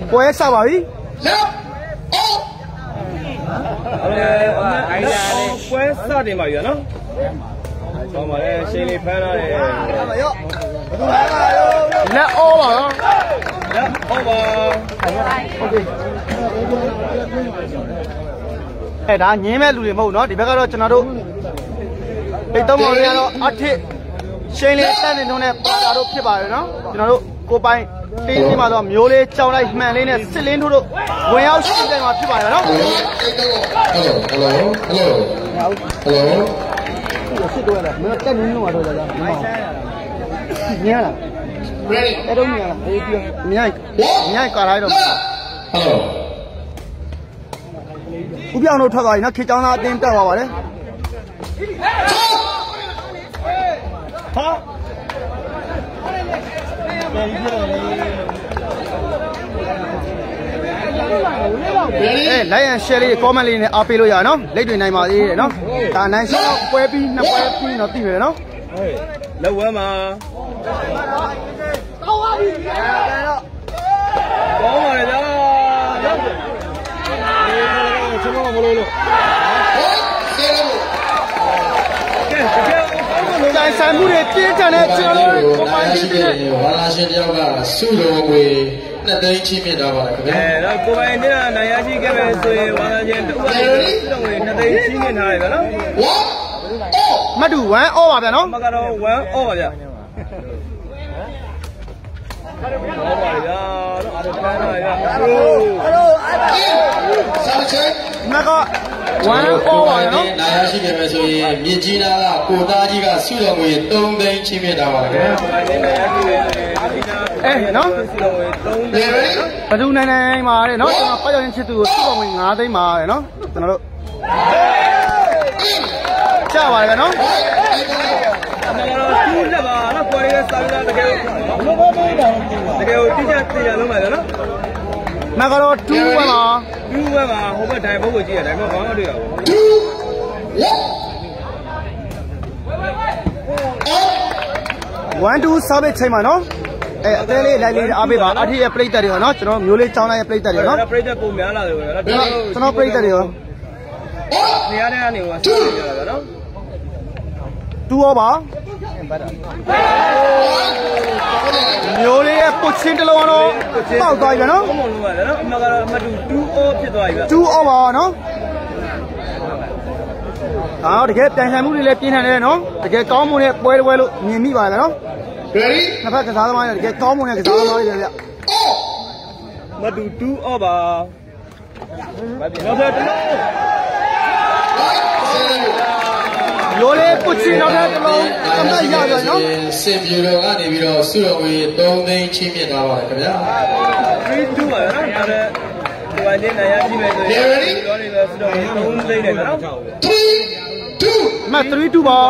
ပွဲစားပါပြီပွဲစားတင်ပါပြီနော်ကောင်းပါလေရှင်းလေးဖမ်းလာတယ်လက်အောပါနော်လက်အောပါဒါညင်းမဲ့လူတွေမဟုတ်နော်ဒီဘက်ကတော့ကျွန်တော်တို့ဒီသုံးမောင်လေးကတော့အထစ်ရှင်းလေးတက်နေတော့နဲ့ပါတာတို့ဖြစ်ပါရဲ့နော်ကျွန်တော်တို့ကိုပိုင်တင်းကြီးမှာတော့မျိုးလေးကြောင်လိုက်မှန်လေးနဲ့စစ်လင်းတို့ဝင်ရောက်ရှိတဲ့မှာဖြစ်ပါရဲ့နော်ဟယ်လိုစစ်တော့လားမင်းတက်နေလို့မှာတော့ကြာညင်းလားအဲ့တော့ညင်းလားအေးပြောမြိုက်ကာလိုက်တော့ဦးပြောင်းတို့ထွက်သွားပြီနော်ခေချောင်းသားအတင်းတက်သွားပါလေဟာလိုက်ရန် share လေး comment လေးနဲ့အားပေးလို့ရနော်လက်တွေနိုင်ပါသေးတယ်နော်ဒါနိုင်ရှောင်းပွဲပြီးနှစ်ပွဲပြီးတော့သိမယ်နော်လောက်ဝဲမှာကောင်းပါပြီကောင်းပါလေဗျာကျွန်တော်မလို့လို့တိုင်ဆိုင်မှုတွေပြင်းထန်တဲ့ကျွန်တော်တို့ကိုပိုင်ပြီးတဲ့ဝါလာရှင်တယောက်ကစုတော်ငွေ2သိန်းချင်းမြင့်သွားပါတယ်ခင်ဗျာတော့ကိုပိုင်နေတာနိုင်ရရှိခဲ့မယ်ဆိုရင်ဝါလာရှင်တို့ကစုတော်ငွေ2သိန်းချင်းမြင့်ထားတယ်ဗျာနော်မတူ1 all ပါဗျာနော်မကတော့1 all ပါဗျာဟုတ်ပါဗျာတော့အားတန်းပါဗျာဆောက်ချင်းမက1 all ပါနော်နိုင်ရရှိခဲ့မယ်ဆိုရင်မြင့်ကြီးနာကကိုသားကြီးကစုတော်ငွေ3သိန်းချင်းမြင့်သွားပါတယ်ခင်ဗျာနော်ဘဒူနိုင်နိုင်မှာတဲ့နော်ကျွန်တော်ပတ်ရောက်ရင်ချစ်သူကိုစုတော်ငွေ9သိန်းမှာတဲ့နော်ကျွန်တော်တို့ကြပါလေနော်တူးလက်ပါနော်ကိုရီးယားစာရင်းတကယ်တကယ်တိကျသိရလုံးပါနော်မကတော့2ပဲပါ 2ပဲပါဟိုဘက်ဒိုင်ဘုတ်ကိုကြည့်ရဒိုင်ဘုတ်ဘာမှမတွေ့ရဘူး 1 2 service ချိန်မှာနော်အသေးလေးလိုက်လေးအားပေးပါအထီးရဲ့ပြိတ္တတွေရောနော်ကျွန်တော်မျိုးလေးချောင်းလိုက်ရဲ့ပြိတ္တတွေနော်ပြိတ္တပုံများလာတယ်နော်ကျွန်တော်ပြိတ္တတွေရောနေရာထဲကနေဟိုဆက်နေကြတာနော် 2ရောပါမျိုးလေးရဲ့ပုတ်ချင်းတစ်လုံးတော့ပေါက်သွားပြီနော်ဘုံလုံးပါနော်အမကတော့အမတူ2 all ဖြစ်သွားပြီဗျ 2 all ပါနော်တကယ်ပြန်ဆိုင်မှုတွေလည်းပြင်းထန်တယ်နော်တကယ်ကောင်းမွန်တဲ့ပွဲပွဲလို့မြင်မိပါတယ်နော် ready နှစ်ဖက်ကစားသမားတွေတကယ်ကောင်းမွန်တဲ့ကစားသမားတွေဗျမတူ2 all ပါနောက်ထပ်တစ်လုံးရိုးလေးပုတ်ချင်တော့တဲ့တစ်လုံးအမှတ်ရပါနော်စင်ပြူတော်ကနေပြီးတော့စုတော်ငွေ3သိန်းချင်းမြင့်သွားပါတယ်ခင်ဗျာ 3-2ပါနော်ဒါလည်းဒီဝိုင်းနေနိုင်ရပြီမယ်ဆိုရင်တော့နေပဲစုတော်ငွေ3သိန်းနဲ့နော် 3-2 မှတ်3-2ပါ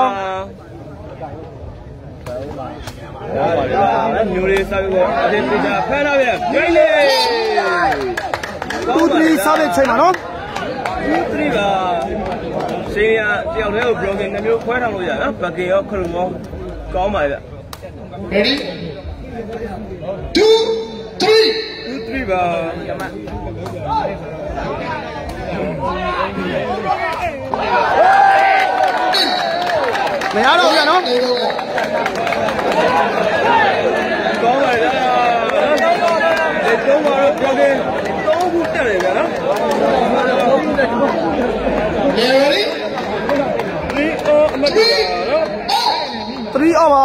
ဟုတ်ပါလားမျိုးလေးစားပြီးတော့အတင်းပြချဖမ်းလာပြန်ဂိမ်းလေး 2-3စားတဲ့ချိန်မှာနော် 2-3ပါရှင်းရတယောက်တည်းကို broken နှမျိုးခွဲထောင်လို့ရနော်ဘကင်ရောခရုံရောကောင်းပါရဲ့ ready 2-3ပါမရတော့ဘူးနော်ကောင်းပါရဲ့ဒီတော့မှာ broken 3ခုတက်တယ်ဗျာနော် ready 3 all အမတ်ပါနော် 3 all ပါ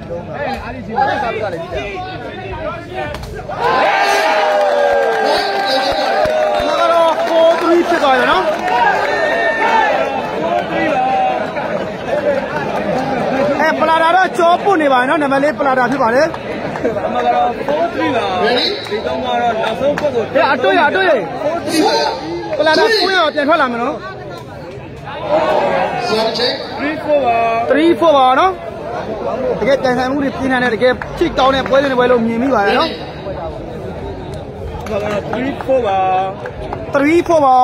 မကတော့4-3ဖြစ်သွားရနော်ပလာတာတော့ကြောပုတ်နေပါနော်နံပါတ်လေးပလာတာဖြစ်ပါလေအမကတော့4-3ပါဒီတော့မှာတော့နောက်ဆုံးပုတ်ကိုအတွေ့ပလာတာကိုရပြန်ထွက်လာမယ်နော်3-4ပါနော်တကယ်တန်ဆန်မှုတွေပြင်းထန်တဲ့တကယ်ချိတ်ကောင်းတဲ့ပွဲစဉ်တွေပွဲလို့မြင်မိပါတယ်နော်ဘာကတော့3-4ပါ 3-4ပါ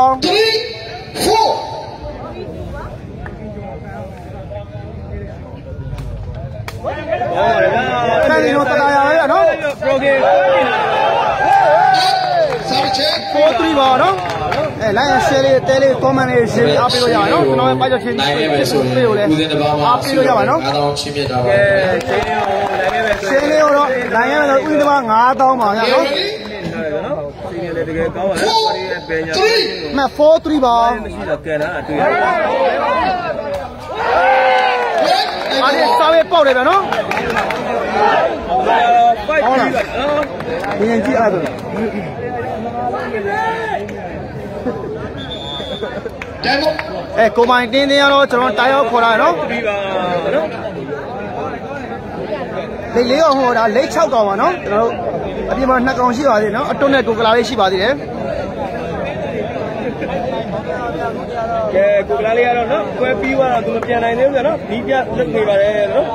ဆိုင်ရောတရာရရနော် broken လိုက်ရ share လေးတဲလေး comment လေး share အားပေးလို့ရအောင်နော်ကျွန်တော်ရဲ့ပိုက်ချက်ချင်းပေးလို့လဲအားပေးလို့ရပါနော် 9000ချင်းမြတ်တာပါရှင်းလေးတော့နိုင်ရမယ်ဆိုဥဒဘာ9000ပါရနော်နော်စီနီလည်းတကယ်ကောင်းပါလားပါရီရဲ့ပညာမ4-3ပါမရှိတော့ကန်တာအတွေ့အားရစားရပေါက်တယ်ဗျာနော်ပိုက်ကြည့်ပါနော်ဒီရင်ကြည့်အားဆိုကိုမိုင်တင်းတင်းရတော့ကျွန်တော်တားရောက်ခေါ်လာနော်ပြီးပါနော်လေးကောင်ဟိုဒါလိတ်6ကောင်ပါနော်ကျွန်တော်တို့အပြင်မှာ2ကောင်ရှိပါသေးတယ်နော်အတွန်းနဲ့ကိုကလာလေးရှိပါသေးတယ်ကဲကိုကလာလေးကတော့နော်ကွဲပြီးသွားတော့သူမပြန်နိုင်သေးဘူးဗျာနော်ဒီပြလက်နေပါတယ်နော်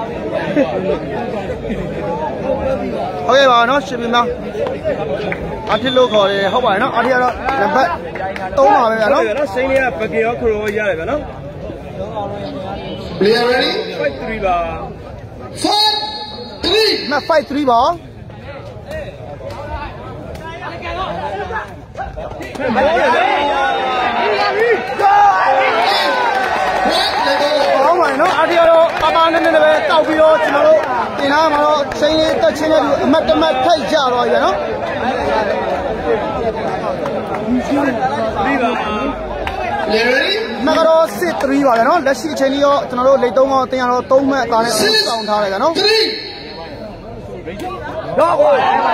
ဟုတ်ကဲ့ပါနော်ရှင်ပြမအထစ်လို့ခေါ်တယ်ဟုတ်ပါတယ်နော်အထစ်ကတော့နံပါတ်3ပါပဲဗျာနော်စိန်းလေးကပကင်ရောခရိုရတယ်ဗျာနော် Player ready 5-3ပါ 5-3 မ5-3ပါဟုတ်ပါနော်အထစ်ကတော့ပပနဲ့ပဲတောက်ပြီးတော့ကျွန်တော်တို့တင်လာမှာတော့စိန်းလေးတက်ချင်းနဲ့အမတ်တမတ်ထိုက်ကြတော့ရနော်ပြီးပါမကတော့6-3ပါဗျာနော်လက်ရှိအချိန်ကြီးရောကျွန်တော်တို့လိတ်3ကောင်တင်ရတော့3မှတ်အသာနဲ့စောင့်ထားလိုက်ဗျာနော်တော့ဟော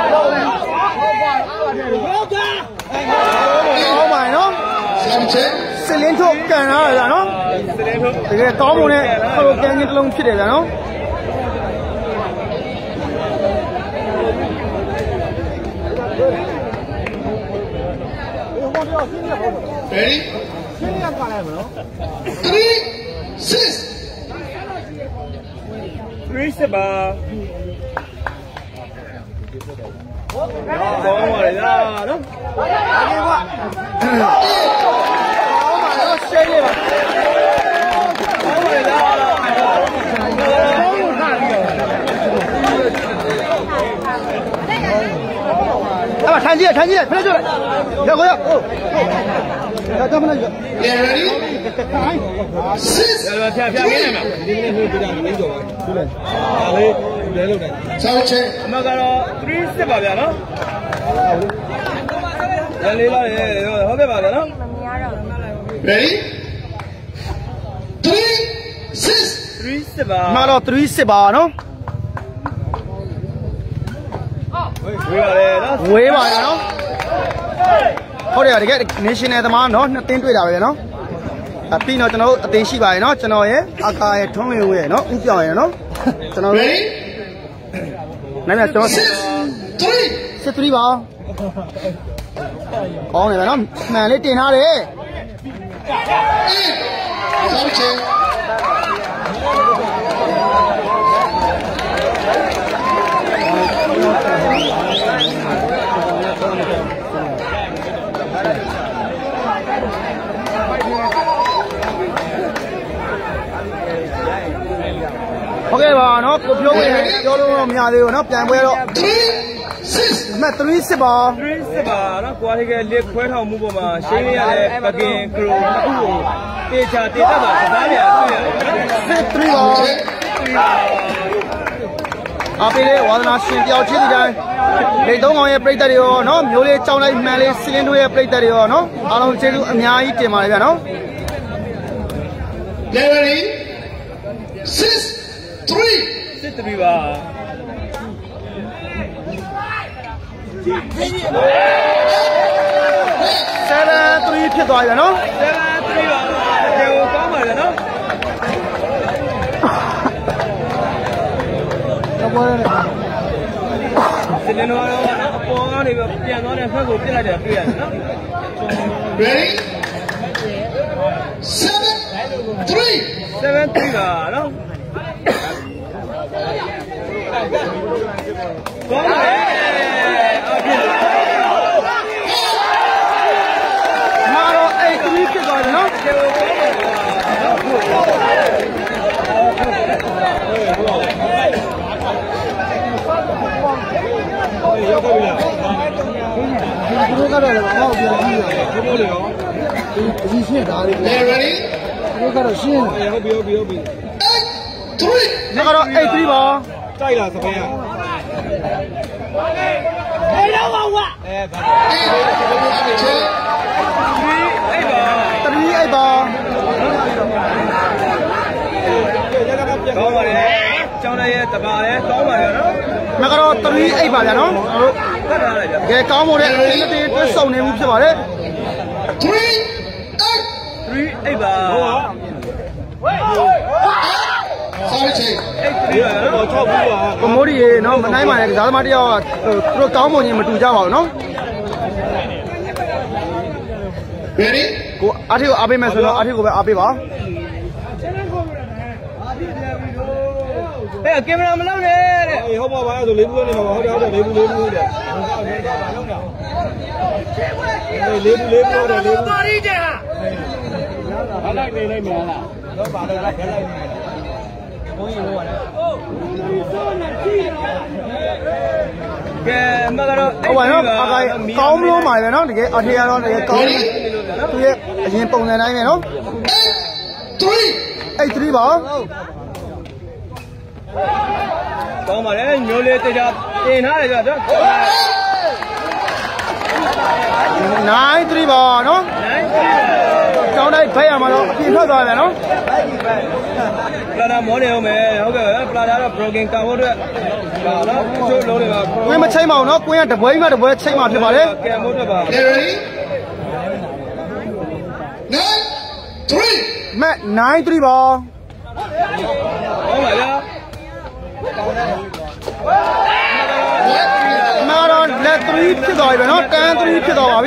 ပါနော်စလင်းထုတ်ကန်လာဗျာနော်တကယ်ကောင်းမွန်တဲ့ခရိုကန်ကြီးတစ်လုံးဖြစ်တယ်ဗျာနော် Ready? 3-6 ပါကောင်းပါလေနော်အေးကွာကောင်းပါတော့ရှင်းနေပါကောင်းပါလေအဲ့ထိုင်ကြည့်ဖလက်ကြလိုက်ရောက်ကိုရောက်ဟုတ်ဒါကမလိုက် Get ready? 6ဖြာခင်းနေမှာဒီနေ့ဟိုပြတာမင်းကြော်ပါဘူးလေဒါလေးလဲလို့တယ် 6 check အမကတော့3-6ပါဗျာနော်ရလေးလာရေဟုတ်ကဲ့ပါဗျာနော် Ready? 3-6ပါမှာတော့3-6ပါနော်ဝေးပါလေနော်ဝေးပါရနော်ဟုတ်တယ်တကယ် national သမားနော်နှစ်သင်းတွေ့တာပဲနော်ပြီးတော့ကျွန်တော်တို့အသင်းရှိပါရဲ့နော်ကျွန်တော်ရဲ့အာကာရဲ့ထွန်းလင်းဦးရဲ့နော်ဥပြောင်ရဲ့နော်ကျွန်တော်တို့နိုင်မယ်ကျွန်တော်6-3ပါကောင်းတယ်ဗျာနော်မှန်လေးတင်ထားတယ် 6 check ဟုတ်ကဲ့ပါနော်ကိုပြောဝင်ပြောလို့တော့မရသေးဘူးနော်ပြန်ပွဲတော့မှတ်3-6ပါ 3-6ပါနော်ကွာလေးကလက်ခွဲထောင်မှုပေါ်မှာရှင်းရတဲ့ပကင်ကရိုနှစ်ခုကိုတေချာတေတတ်ပါကစားရတွေ့ရတယ် 3ပါအပေးလေးဝါသနာရှင်တယောက်ချင်းဒီတိုင်းလေသုံးကောင်ရဲ့ပြိတ္တတွေရောနော်မျိုးလေးကြောင်းလိုက်မှန်လေးစီလင်းတို့ရဲ့ပြိတ္တတွေရောနော်အားလုံးကျေးဇူးအများကြီးတင်ပါတယ်ဗျာနော် Ready? 6-3ပါ 7-3ဖြစ်သွားပြီနော် 7-3ပါကျေကောင်းပါလေနော်ဒီနေ့တော့အပေါ်ကနေပြန်သွားတဲ့ဖက်ကိုပြစ်လိုက်တယ်တွေ့ရတယ်နော် Ready? 7-3ပါနော်ကောင်းပါလေမာတော့8-3ဖြစ်သွားပြီနော်ရောက်ပြီလားဒီလိုကတော့လည်းဟောက်ပြန်ပြီးတော့ဘိုးဘိုးလေရော ready 那个咯，8-3吧。 ကြိုက်လားစပင်းอ่ะ 3-8吧。 ကောင်းပါလေကျောင်းရဲ့တပါလေကောင်းပါလေနော်那个咯3-8吧ဗျာနော်ကတ်ထားလိုက်ဗျာကဲကောင်းမို့တဲ့အတင်းတင်းတွဲစုံနေမှုဖြစ်ပါတယ် 3-8ပါဟုတ်ပါ sorry check 8-3ပါနော်6ဘူးပါကမိုးရီရေနော်မနိုင်ပါနဲ့ကစားသမားတယောက်ကသူတို့ကောင်းမွန်ခြင်းမတူကြပါဘူးနော် ready ကိုအားထိကိုအားပေးမယ်ဆိုတော့အားထိကိုပဲအားပေးပါဟဲ့ကင်မရာမလုပ်နဲ့တဲ့အေးဟုတ်ပါပါဆိုလေးဘူးနေမှာဟုတ်တယ်လေးဘူးဟုတ်တယ်လေးဘူးဟုတ်တယ်လေးဘူးပါရီကျဟာလိုက်နေလိုက်မြန်လားတော့ပါတော့လိုက်လိုက်နေဘုန်းကြီးဟိုကလည်းကဲမကတော့ဟုတ်ပါနော်အကိုင်ကောင်းမလို့မှာပဲနော်တကယ်အထေရတော့တကယ်ကောင်းသူရဲ့အရင်ပုံစံတိုင်းပဲနော် 8-3 ပါကောင်းပါလေမျိုးလေးတရားတင်ထားတယ်ကြတော့ 9-3 ပါနော်ကျောင်းတိုင်းဖက်ရမှာတော့အပြင်ထွက်သွားတယ်နော်ပလာတာမောနေအောင်မယ်ဟုတ်ကဲ့ပလာတာတော့ broken ကောင်းဖို့အတွက်ဒါနော်ချိုးလုံးတွေပါကွင်းမချိန်ပါဘူးနော်ကွင်းကတပွဲမှတပွဲချိန်မှဖြစ်ပါတယ်ကဲမို့အတွက်ပါ ready 9-3 မက်9-3 ပါကောင်းပါလားမာတော့လက်3ဖြစ်သွားပြီပဲနော်တန်း3ဖြစ်သွားပါပြီ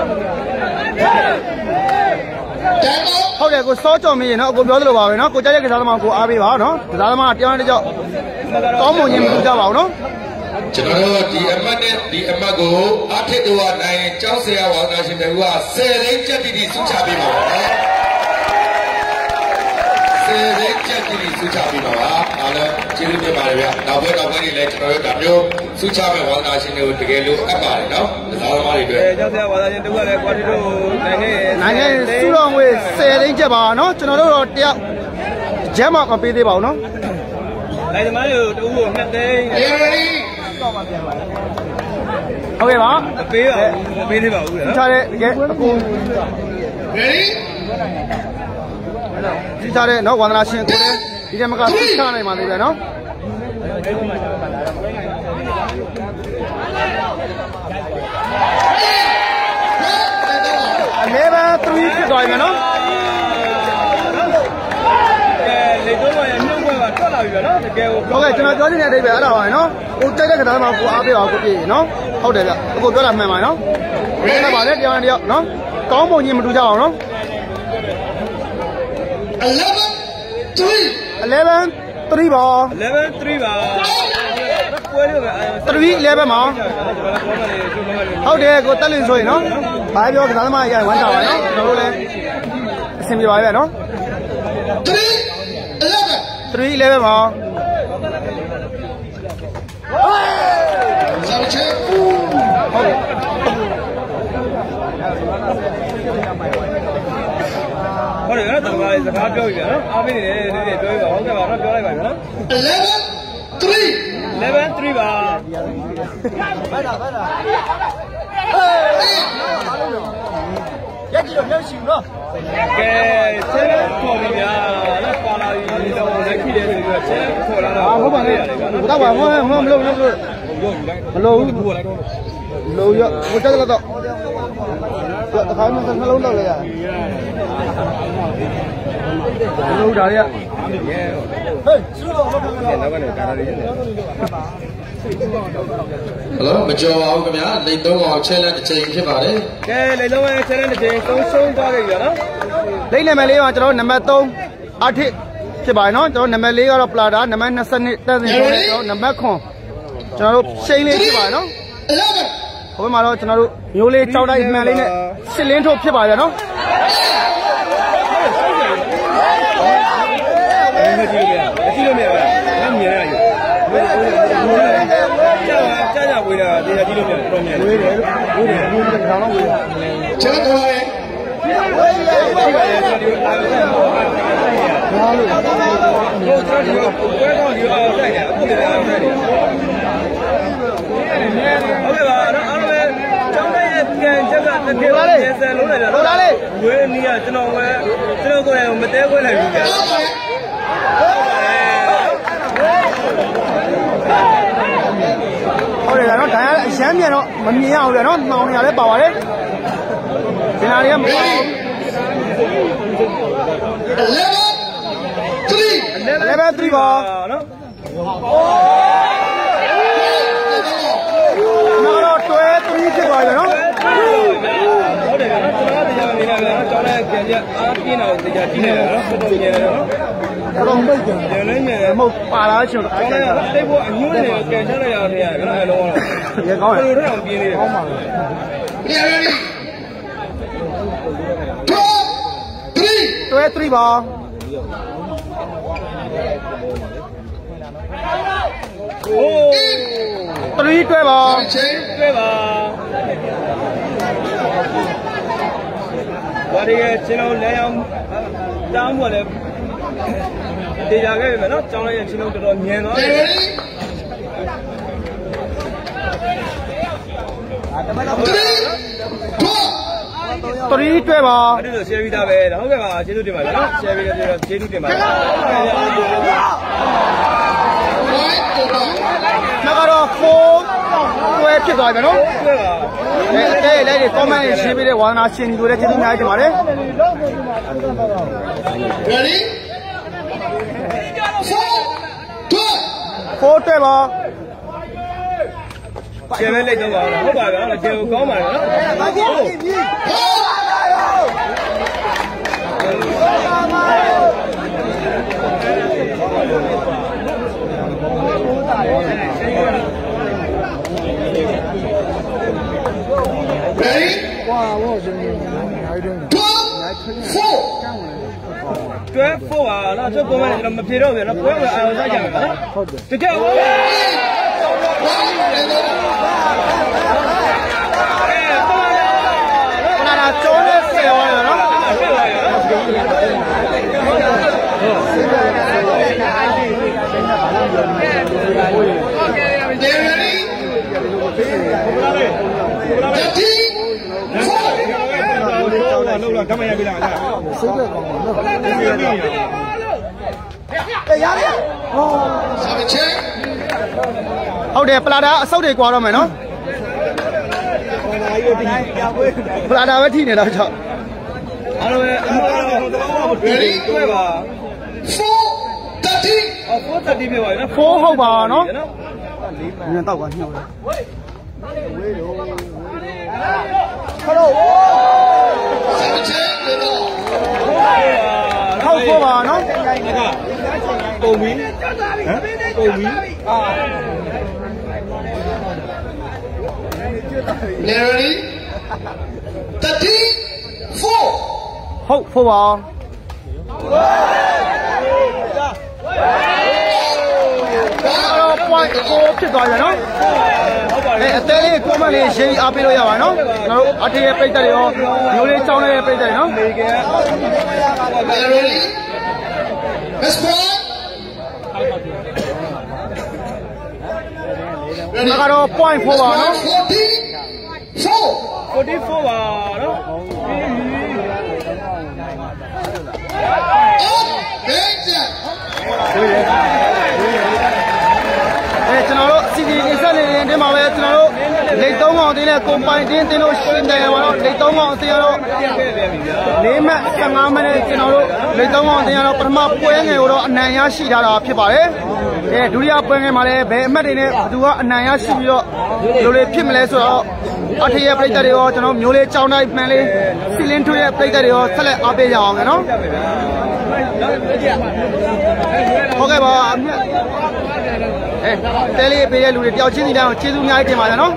ဟုတ်တယ်ကိုစောကြော်မင်းရေနော်အကိုပြောသလိုပါပဲနော်ကိုကြိုက်တဲ့ကစားသမားကိုအားပေးပါနော်ကစားသမားတယောက်နဲ့တယောက်ကောင်းမွန်ခြင်းမလုပ်ကြပါဘူးနော်ကျွန်တော်တို့ဒီအမတ်နဲ့ဒီအမတ်ကိုအထက်တော်ကနိုင်ကျောင်းဆရာဝါသာရှင်တွေက10သိန်းကျပ်တိစုချပေးပါတော့10သိန်းကျပ်တိစုချပေးပါပါအားလုံးကျေးဇူးတင်ပါတယ်ဗျနောက်ဘက်တွေလည်းကျွန်တော်တို့ဒါမျိုးစုချမဲ့ဝါသာရှင်တွေကိုတကယ်လို့အပ်ပါတယ်နော်ကစားသမားတွေအတွက်ကျောင်းဆရာဝါသာရှင်တူကလည်းကွာတီတို့နိုင်ငံစုတော်ငွေ10သိန်းကျပ်ပါနော်ကျွန်တော်တို့တော့တယောက်ဂျမ်းမမပေးသေးပါဘူးနော်နိုင်သမားတို့တူကို2သိန်း ready ဟုတ်ကဲ့ပါမပေးပါဘူးမပေးသေးပါဘူးနော်ထားတဲ့တကယ်အကို ready ဒီထားတဲ့နော်ဝန္ဒနာရှင်ကိုလည်းဒီထဲမှာကစုချနိုင်ပါသေးတယ်နော်11-3ဖြစ်သွားပြီနော်လေတော့ရမြုပ်ဘက်ကထွက်လာပြီနော်တကယ်ကိုဟုတ်ကဲ့ကျွန်တော်ပြောချင်တဲ့အဓိပ္ပာယ်အဲ့ဒါပါပဲနော်ကိုကြိုက်တဲ့ကစားသမားကိုအားပေးပါကိုပြည့်နော်ဟုတ်တယ်ဗျအကိုပြောတာမှန်ပါနော်ဟုတ်တယ်ပါလေတရားနဲ့တရားနော်ကောင်းပုံချင်းမတူကြအောင်နော် 11-3 ပါ 11-3ပါပွဲလို့ပဲ 3-11မှာဟုတ်တယ်ကိုတက်လို့ဆိုရင်နော်ဘာပြောကစားသမားရရင်ဝမ်းတာပါနော်ကျွန်တော်တို့လည်းအဆင်ပြေပါပဲနော်3-11မှာ sorry check ဟုတ်တယ်နော်တမလေးစကားပြောပြီဗျာနော်အားပေးနေတယ်ဒီနေ့ပြောပြီဟုတ်ကဲ့ပါတော့ပြောလိုက်ပါဗျာနော် 11-3ပါရက်ကြည့်တော့မျက်ရှိဘူးနော်ကဲဆဲခေါ်ပြီဗျာလက်ပါလာပြီတော့လက်ခိတယ်ဆိုပြီးတော့ဆဲခေါ်လာတော့ဟုတ်ပါလေတော့ပါမလို့မလို့ဘူးလို့ရဟိုတက်တော့တခါမှနှလုံးလောက်လိုက်ရတယ်လို့ဒါရဟေးစုတော့မပြောတော့ကနေကာရာရီနေဟယ်လိုမကြော်ပါဘူးခင်ဗျာလိတ်သုံးအောင် challenge တစ်ချိန်ဖြစ်ပါတယ်ကဲလေလုံးဝဆဲတဲ့တစ်ချိန်ဆုံးသွားပြီဗျာနော်လိမ့်နာမည်လေးကကျွန်တော်နံပါတ်3အထစ်ဖြစ်ပါတယ်နော်ကျွန်တော်နံပါတ်4ကတော့ပလာတာနံပါတ်22တက်စင်ဆိုတော့ကျွန်တော်နံပါတ်9ကျွန်တော်တို့ရှိန်လေးဖြစ်ပါတယ်နော်ဟိုဘက်မှာတော့ကျွန်တော်တို့မျိုးလေးကြောက်တိုင်းမှန်လေးနဲ့ရှစ်လင်းထုတ်ဖြစ်ပါရနော်ကြည့်လို့မရဘူးမြင်ရရကြာဝေးတာတရားကြည့်လို့မရတော်မြင်ဝေးတယ်လို့ဝေးတယ်ထောင်တော့ဝေးတယ်ကျွန်တော် Ôi là nó thả xém vậy nó mình nhìn nhau rồi nó màu này lấy bò đấy thế nào đi em level 3 bò nó tuế 3 ဖြစ်သွားပြီနော်ဟုတ်တယ်နော်ကျွန်တော်တရားနေနေတာကကျောင်းလိုက်ပြန်ကြအားပြင်းတော့တရားကြည့်နေတာနော်တော်တော်မြင်တယ်နော်တော်မိတ်ကြတယ်လည်းမြင်တယ်မဟုတ်ပါလားရှင်ကျောင်းလိုက်တိတ်ဖို့အညွှန်းနေကြံချလိုက်ရတဲ့ကနော်အလုံးရေကောင်းတယ်ဘယ်လိုထအောင်ပြင်းနေလဲကောင်းပါလေတွဲ3ပါโอ้ 3တွဲပါတွဲပါဘာဒီကချင်းလုံးလဲအောင်တောင်းပေါ်လဲတရားခဲ့ပြီမယ်နော်ကျောင်းလိုက်ရဲ့ချင်းလုံးတော်တော်ညံသွားတယ် 3တွဲပါအဲ့ဒါဆို share ပြီးသားပဲဟုတ်ကဲ့ပါကျေးဇူးတင်ပါတယ်နော် share ပြီးတော့ကျေးဇူးတင်ပါတယ်နောက်ကတော့4တွဲဖြစ်သွားပြီနော်တွဲပါအဲ့လိုက်တွေ comment ရေးပေးတဲ့ဝါသနာရှင်တွေလည်းကျေးဇူးများတင်ပါတယ် Ready 4တွဲပါကျေပဲလိုက်တော့ပါဟုတ်ပါဗျာကျေကိုကောင်းပါလေနော် Ready? 12 4ပါနော်ကျုပ်ကောင်းမယ်မဖြေတော့ဘူးနော်ပွဲပဲအာရုံစိုက်ကြမယ်နော်ဟုတ်တယ်တကယ်ဟုတ်နာကျိုးနဲ့ဆယ်သွားရနော်လောက်လာကမရပြီလားစိတ်ကကောင်းပါနော်အေးရရဟောဟုတ်တယ်ပလာတာအဆုတ်တွေကွာတော့မယ်နော်ပလာတာပဲထိနေတော့ချောက်အားလုံးပဲအမှန်တော့တွဲပါ430ပြပါနော် 4ဟုတ်ပါနော်ညတော့ကညှောက်တယ်ခရိုဟုတ်ဖို့ပါနော်ပုံပြီးပုံပြီး Ready? 34. ဟုတ်ဖို့ပါpoint 4ဖြစ်သွားကြနော်အသေးလေး comment လေးရေးပြီးအားပေးလို့ရပါနော်ကျွန်တော်တို့အထရဲ့ပိတ်သက်တွေရောမျိုးလေးကြောင်းလေးပိတ်သက်တွေနော် Ready? Let's go. ဒါကတော့ point 4ပါနော် 44ပါနော်ကျွန်တော်တို့စီစီအစလေးတင်းမှာပဲကျွန်တော်တို့လက်3កောင်တင်းနဲ့ကွန်ပိုင်တင်းတင်းလို့ရှင်းတယ်ပါတော့လက်3កောင်အတင်းကတော့4မှတ်15မိနစ်ကျွန်တော်တို့လက်3កောင်တင်းကတော့ပထမပွဲငယ်ကိုတော့အနံ့ရရှိထားတာဖြစ်ပါတယ်ဒုတိယပွဲငယ်မှာလည်းဘယ်အမှတ်တွေနဲ့ဘယ်သူကအနံ့ရရှိပြီးတော့လိုလေးဖြစ်မလဲဆိုတော့အထရဲ့ပြိတ္တတွေရောကျွန်တော်မျိုးလေးကြောင်းတိုင်းမှန်လေးစီလင်းထွေးရဲ့ပြိတ္တတွေရောဆက်လက်အားပေးကြအောင်နော်ဟုတ်ကဲ့ပါအမြတ်တဲလေးပေးတဲ့လူတွေတယောက်ချင်းစီတိုင်းကိုကျေးဇူးအများကြီးတင်ပါကြနော်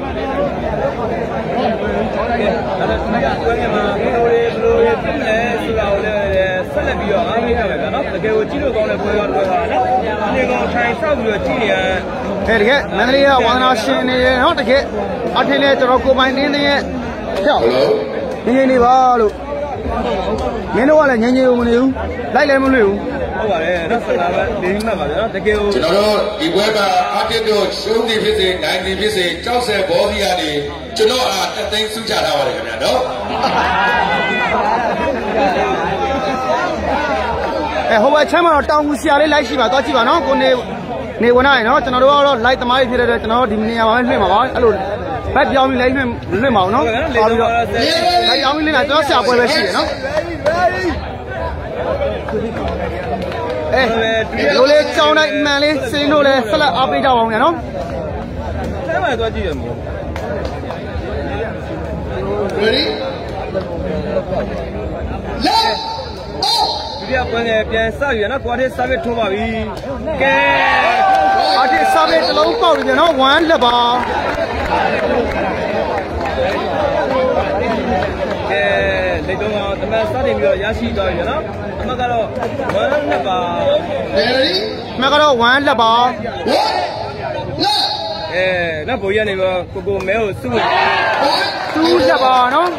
ပွဲငယ်မှာဘယ်လိုဖြစ်လဲဆိုတာကိုလည်းဆက်လက်ပြီးတော့အားပေးရမယ်ဗျာနော်တကယ်ကိုကြည့်လို့ကောင်းတဲ့ပွဲကတော့နော်ဒီကောင်ထိုင်ဆောက်ပြီးတော့ကြည့်နေရတကယ်မန္တလေးကဝါသနာရှင်နေရနော်တကယ်အထင်းနဲ့ကျွန်တော်ကိုပိုင်တင်းတင်းရဲ့ဖြောက်နေနေပါလို့မင်းတို့ကလည်းငြိမ်ငြိမ်မနေဘူးလိုက်လည်းမလွေဘူးဟုတ်ပါတယ်နော်ဆလာပဲဒီမှတ်ပါဗျာနော်တကယ်ကိုကျွန်တော်တို့ဒီဘွဲမှာအာတစ်တို့ရှုံးသည်ဖြစ်စေနိုင်သည်ဖြစ်စေကြောက်ဆက်ဘောစီကနေကျွန်တော်အားတသိန်းစုချထားပါတယ်ခင်ဗျာနော်ဟိုဘက်ချမ်းမှာတော့တောင်ကူဆရာလေးလိုက်ရှိပါတော့ကြည့်ပါနော်ကိုနေဝင်နိုင်နော်ကျွန်တော်တို့ကတော့ live သမားတွေဖြစ်တဲ့ကျွန်တော်တို့ဒီနေရာမှာပဲလွှင့်မှာပါအဲ့လိုဘက်ပြောင်းပြီး live လွှင့်မှာအောင်နော်ပါပြီးတော့ live ပြောင်းပြီးလွှင့်တာကျွန်တော်ဆရာပွဲပဲရှိတယ်နော်လိုလေးကြောင်းတိုင်းအမှန်လေးစင်းတို့လည်းဆက်လက်အားပေးကြပါအောင်ညာနော်ဆဲမှာသွားကြည့်ရမှာ Ready? Let off ဒီကပွဲငယ်ပြန်စရနော်ကွာတစ်ဆာဗစ်ထိုးပါပြီကဲအားတစ်ဆာဗစ်တစ်လုံးပေါက်ပြီနော်1လက်ပါလက်တော့တမန်စတင်ပြီးတော့ရရှိသွားပြီနော်အမှကတော့1လက်ပါ Ready? အမှကတော့1လက်ပါနောက်ဘိုးရနေပါကိုမဲကိုစုဝင် 2လက်ပါနော်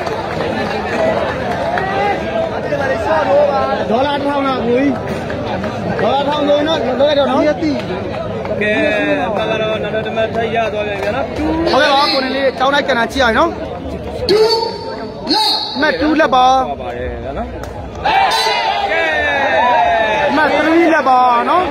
ဒေါ်လာ1000နော်ကိုကြီးဒေါ်လာ1000ဆိုရင်တော့လွှဲတော့နော်ကဲအမှကတော့နောက်တမန်ထရသွားပြန်ဗျာနော်ဟုတ်ကဲ့ပါကိုနေလေးတောင်းလိုက်ကြတာကြည့်ရအောင်နော် 2လက်မှတ်2လက်ပါပါပါတယ်ဗျာနော်ကဲမှတ်3လက်ပါနော်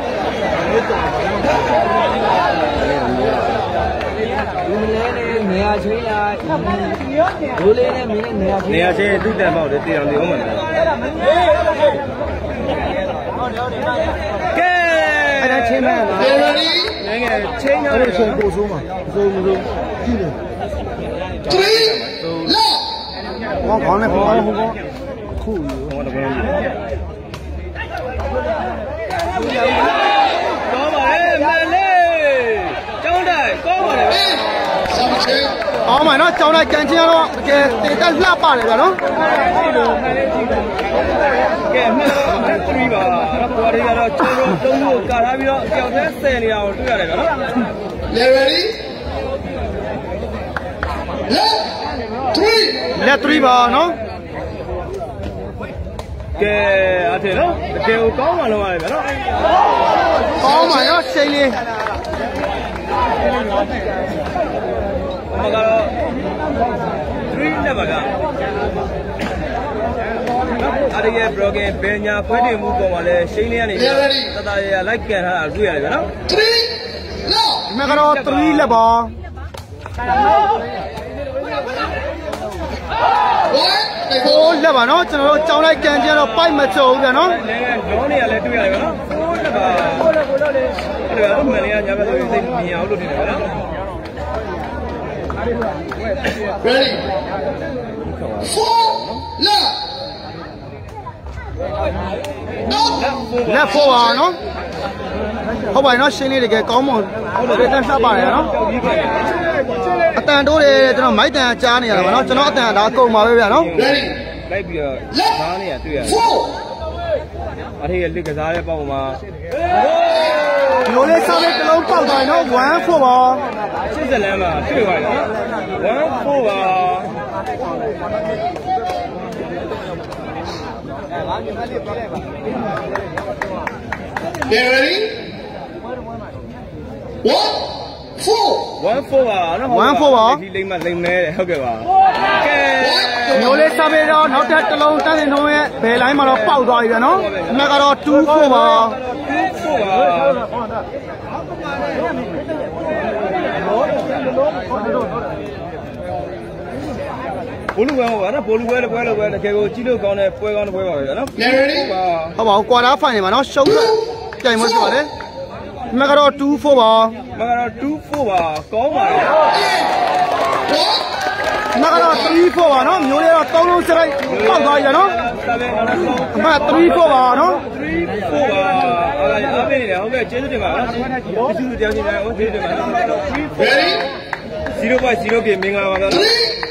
နေရာချင်းလိုက်ဒိုးလေးနဲ့မင်းနဲ့နေရာချင်းနေရာချင်းသူ့တန်ပေါက်တယ်တရားနေအောင်မှာကဲအဲ့ဒါချင်းမဲ့လား Ready? ငယ်ချင်းရောက်တယ်ချင်းကိုဆိုးမှာဆိုးမလို့ကြည့်တယ် 3လက်ဟောခေါင်းနဲ့ခေါင်းနဲ့ခုယူဟောတကယ်ကောင်းပါလေမလေးကျောင်းတိုင်ကောင်းပါလေဆောင်ချေအောင်ပါနော်ကြောင်းလိုက်ကြံချင်းကတော့တကယ်တင်တက်လှပတယ်ဗျာနော်ကဲမှန်3ပါတော့ပွားတွေကတော့ကျောင်းတော့3ကိုကာထားပြီးတော့ကြောက်တဲ့10နေရာကိုတွေ့ရတယ်ဗျာနော် Ready? လက်3ပါနော်ကဲအထင်နော်တကယ်ကိုကောင်းမှလုံးရတယ်ဗျာနော်ကောင်းပါနော်ချိန်လေးမကတော့3လက်ပါကအဲ့ဒီရဲ့ broken ပညာဖွင့်နေမှုပုံမှာလည်းရှိန်းလေးကနေတတရလိုက်ကန်ထားတာတွေ့ရတယ်ဗျာနော် 3လက်ဒီမှာကတော့3လက်ပါ4လက်ပါနော်ကျွန်တော်တို့ကြောင်းလိုက်ကန်ချင်းတော့ပိုက်မချုံဘူးဗျာနော်လောနေရလဲတွေ့ရတယ်ဗျာနော်4လက်ပါအဲ့ဒါမှန်လေးကညာဘက်ဆိုရင်သိမြင်အောင်လုပ်နေတယ်ဗျာနော် Ready? 4လက်လက်4ပါနော်ဟုတ်ပါနော်ရှင်းလေးတကယ်ကောင်းမွန်တန်လှပပါတယ်နော်အတန်တိုးတယ်ကျွန်တော်မိုက်တန်ကြားနေရတာပါနော်ကျွန်တော်အတန်ဒါကုန်ပါပဲဗျာနော် Ready? လိုက်ပြီးတော့သားနေရတွေ့ရတယ်အထေးလက်ကစားတဲ့ပေါ့မှာလိုလေးစားလေးတစ်လုံးပေါက်သွားနော်1-4ပါ 80လမ်းမှာတွေ့သွားတယ်1-4ပါ Ready? 1-4ပါနော် 1-4ပါဒီလိမ့်မလိမ့်မဲတယ်ဟုတ်ကဲ့ပါကဲလိုလေးစားလေးတော့နောက်ထပ်တစ်လုံးတန်းနေတော့ရဲ့ဘယ်လိုင်းမှာတော့ပေါက်သွားပြီဗျာနော်အမှကတော့2-4ပါ 2-4ပါဘိုလူဝဲဟောနော်ဘိုလူဝဲလည်းပွဲလို့ပဲတကယ်ကိုကြီးလို့ကောင်းတဲ့ပွဲကောင်းတဲ့ပွဲပါပဲနော်ဟုတ်ပါဘူးကွာတာဖိုင်နေမှာနော်ရှုံးပြိုင်မလို့ပါတယ်မကတော့2-4ပါမကတော့2-4ပါကောင်းပါတယ်မကတော့3-4ပါနော်မျိုးလေးတော့3လုံးစရိုက်ပေါက်သွားပြီနော်အမှ3-4ပါနော် 3-4ပါအားပေးနေတယ်ဟုတ်ကဲ့ကျေးဇူးတင်ပါနော်ကျေးဇူးတရားချင်းတိုင်းဟုတ်ကျေးဇူးတင်ပါနော် Ready? 0.0 ကမင်္ဂလာပါဗျာနော်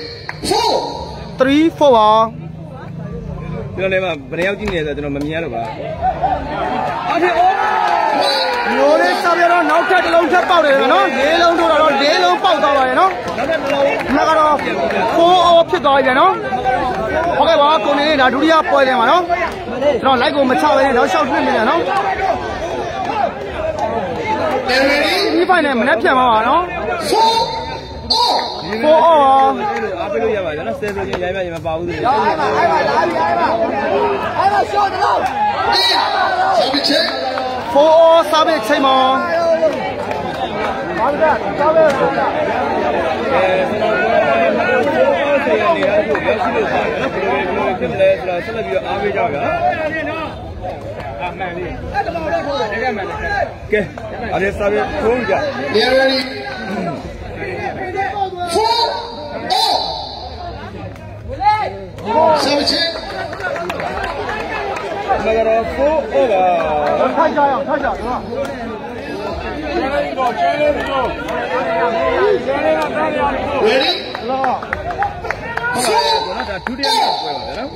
3-4ပါကျွန်တော်လည်းဘယ်နှယောက်ကြည့်နေလဲဆိုတော့ကျွန်တော်မမြင်ရတော့ပါအားဖြင့်မျိုးလေးစားပြတော့နောက်ထပ်တစ်လုံးထပ်ပေါက်တယ်နော်၄လုံးတို့တော့၄လုံးပေါက်သွားပါရဲ့နော်နောက်ထပ်တစ်လုံးမကတော့4 over ဖြစ်သွားပြီနော်ဟုတ်ကဲ့ပါကိုနေဒါဒုတိယပွဲတယ်မှာနော်ကျွန်တော်လိုက်ကိုမချဘဲနဲ့တော့ရှောက်ထွင်းနေတယ်နော်ဒီဖိုင်နဲ့မနှက်ပြန်ပါပါနော်4 all အားပေးလို့ရပါကြနော်ဆယ်ဆိုရင်ရိုင်းပြရင်မပါဘူးသေးဘူး 4 all စားပြီးချိန်မှာကျွန်တော်တို့ဆေးရနေရလို့ရောက်ရှိလို့ပါတယ်နော်ဘယ်လိုဖြစ်မလဲဆိုတော့ဆက်လက်ပြီးတော့အားပေးကြပါဗျာမှန်လေးအဲ့ဒါမှလည်းထိုးတယ်တကယ်မှန်တယ်ကဲအဲ့ဒါစားပြီးထိုးကြ ready မကရော4 over ထိုက်ကြအောင်ထိုက်ကြနော် ready လာဒါဒုတိယပွဲပါနော်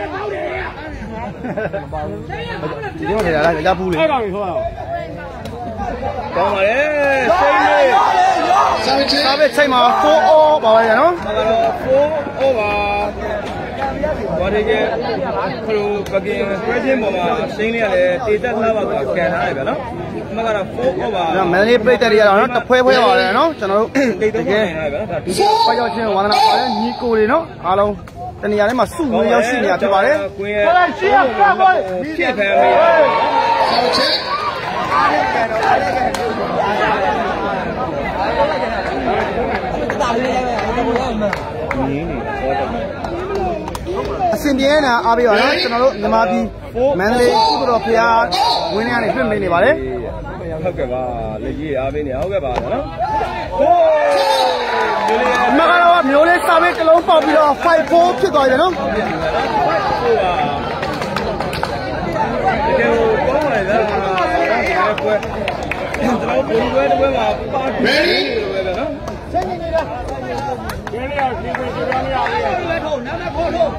ဒီမှာနေတာလားကြားဘူးလေအဲ့ဒါကိုခေါ်အောင်ကောင်းပါလေစိတ်လေးစားပြီးချိန်မှာ4 all ပါပါရနော်မကရော4 overဘာတွေကခလိုပကင်ဆွဲခြင်းပေါ်မှာစိမ့်လေးရတယ်တေသက်လှပါကကန်ထားတယ်ဗျာနော်မကတော့4 over ဒါမန်လေးပြိတ္တတွေကတော့နော်တဖွဲဖွဲပါတယ်နော်ကျွန်တော်တို့တကယ်ပိုက်ရောက်ချင်းဝါသနာပါတယ်ညီကိုတွေနော်အားလုံးတနေရာထဲမှာစုဝေးရောက်ရှိနေတာဖြစ်ပါတယ်ကွင်းရဲ့ရှေ့ကဖြစ်ဖမ်းမေးအစင်ပြေနေတာအားပေးပါနော်ကျွန်တော်တို့မြန်မာပြည်မန္တလေးကုသိုလ်တော်ဖရားဝင်းထဲကနေပြင့်နေပါတယ်ဟုတ်ကဲ့ပါလက်ကြီးအားပေးနေဟုတ်ကဲ့ပါနော်မကတော့မျိုးလေးစာမေးတစ်လုံးပေါက်ပြီးတော့5-4ဖြစ်သွားတယ်နော်တကယ်ကောင်းပါလေဗျာပွဲကျွန်တော်ဘုံပွဲတစ်ပွဲမှာပါပြီးလို့ပဲဗျာနော်ဆက်နေနေတာကျင်းရအောင်ကျင်းကိုကျင်းရအောင်လေထုံးနားနဲ့ခေါ်ထုံး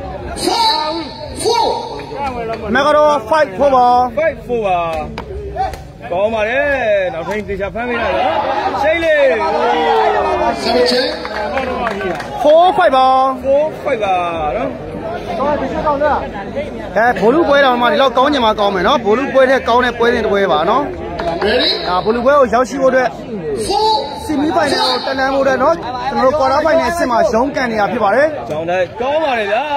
မကတော့5-4ပါ 5-4ပါကောင်းပါလေနောက်ထိန်တေချာဖမ်းမိလိုက်နော်ရှိတ်လေး 4-5ပါ 4-5ပါနော်ဘိုလူပွဲတော်မှာဒီလောက်ကောင်းချင်မှကောင်းမယ်နော်ဘိုလူပွဲတဲ့ကောင်းတဲ့ပွဲစဉ်တစ်ပွဲပါနော်ဘိုလူပွဲကိုရောက်ရှိဖို့အတွက်စီမီဖိုင်နယ်ကိုတန်းဖို့အတွက်နော်ကျွန်တော်တို့ကွာတာဖိုင်နယ်အဆင့်မှာရုံးကန်နေတာဖြစ်ပါတယ်ကျောင်းတိုင်းကောင်းပါလေဗျာ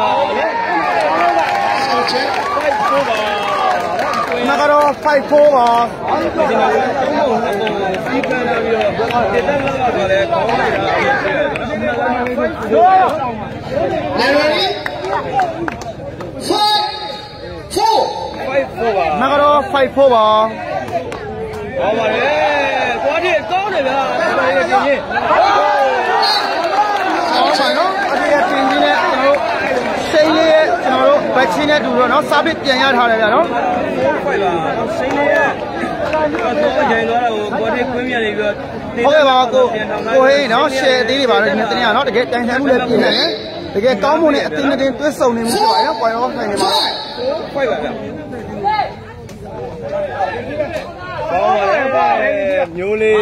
မကတော့5-4ပါဒီမှာစီးပန်းပြီးတော့တေတက်လာတော့လေကောင်းပါလေ ready 5-4ပါမကတော့5-4ပါကောင်းပါလေသွားကြည့်ကောင်းတယ်ဗျာဒါရည်ချင်းချင်းဟုတ်ပါနော်အတေးတင်ကြီးနဲ့ကျွန်တော်တို့စိမ့်လေးရဲ့ကျွန်တော်တို့ဘက်ချင်းနဲ့တူတော့နော်စာပစ်ပြန်ရထားတယ်ဗျာနော်ဖိုက်ပါစိမ့်လေးရဲ့တော့ဂျိုင်းသွားတာကိုကိုတိခွင်းမြနေပြီးတော့ဟုတ်ကဲ့ပါကိုဟေးနော်ရှယ်အသေးတွေပါတော့ဒီနေ့တနေ့ကနော်တကယ်တိုင်ဆိုင်မှုလည်းပြင်နေတယ်တကယ်ကောင်းမွန်တဲ့အတင်းအတင်းတွဲဆုံနေမှုဖြစ်ပါတယ်နော်ပွိုင်ရောဆိုင်နေမှာဖိုက်ပါဗျာကောင်းပါလေပါမျိုးလေး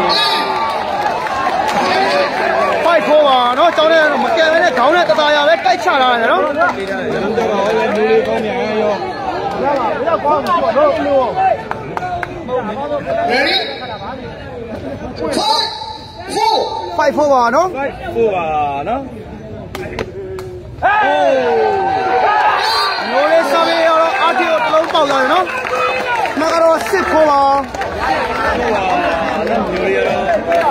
5-4ပါနော်ကျောင်းထဲမကဲပဲနဲ့ခေါင်းနဲ့တသားရပဲတိုက်ချလာတယ်နော်မျိုးလေးကောင်းမြန်ရောရပါဘယ်တော့ကောင်းမှာတော့လို့ ready 5-4ပါနော် 5-4ပါနော်မျိုးလေးစားမေးရောအာတီကိုတစ်လုံးပေါက်လာတယ်နော်မကတော့6-4ပါမျိုးလေးရော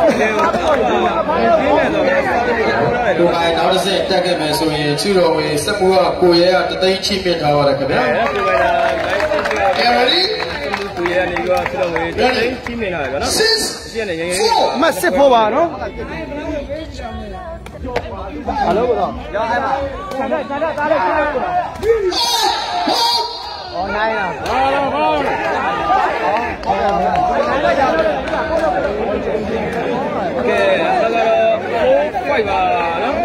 ဒီမှာနောက်တစ်ဆင့်တက်ခဲ့မယ်ဆိုရင်ချူတော်ဝင်စက်မှုကကိုရဲကတသိန်းချိမြင့်ထားပါတယ်ခင်ဗျာ ready ကိုရဲနေရောချူတော်ဝင်တသိန်းချိမြင့်ထားတယ်ဗျာနော်ရှင်းနေငယ်ငယ်မ6-4ပါနော်ဟယ်လိုကတော့ရောက်အဲ့မှာစားတဲ့တားတဲ့ကျိုးကိုအော်နိုင်လားဟုတ်ကဲ့ဒါကတော့4-5ပါနော်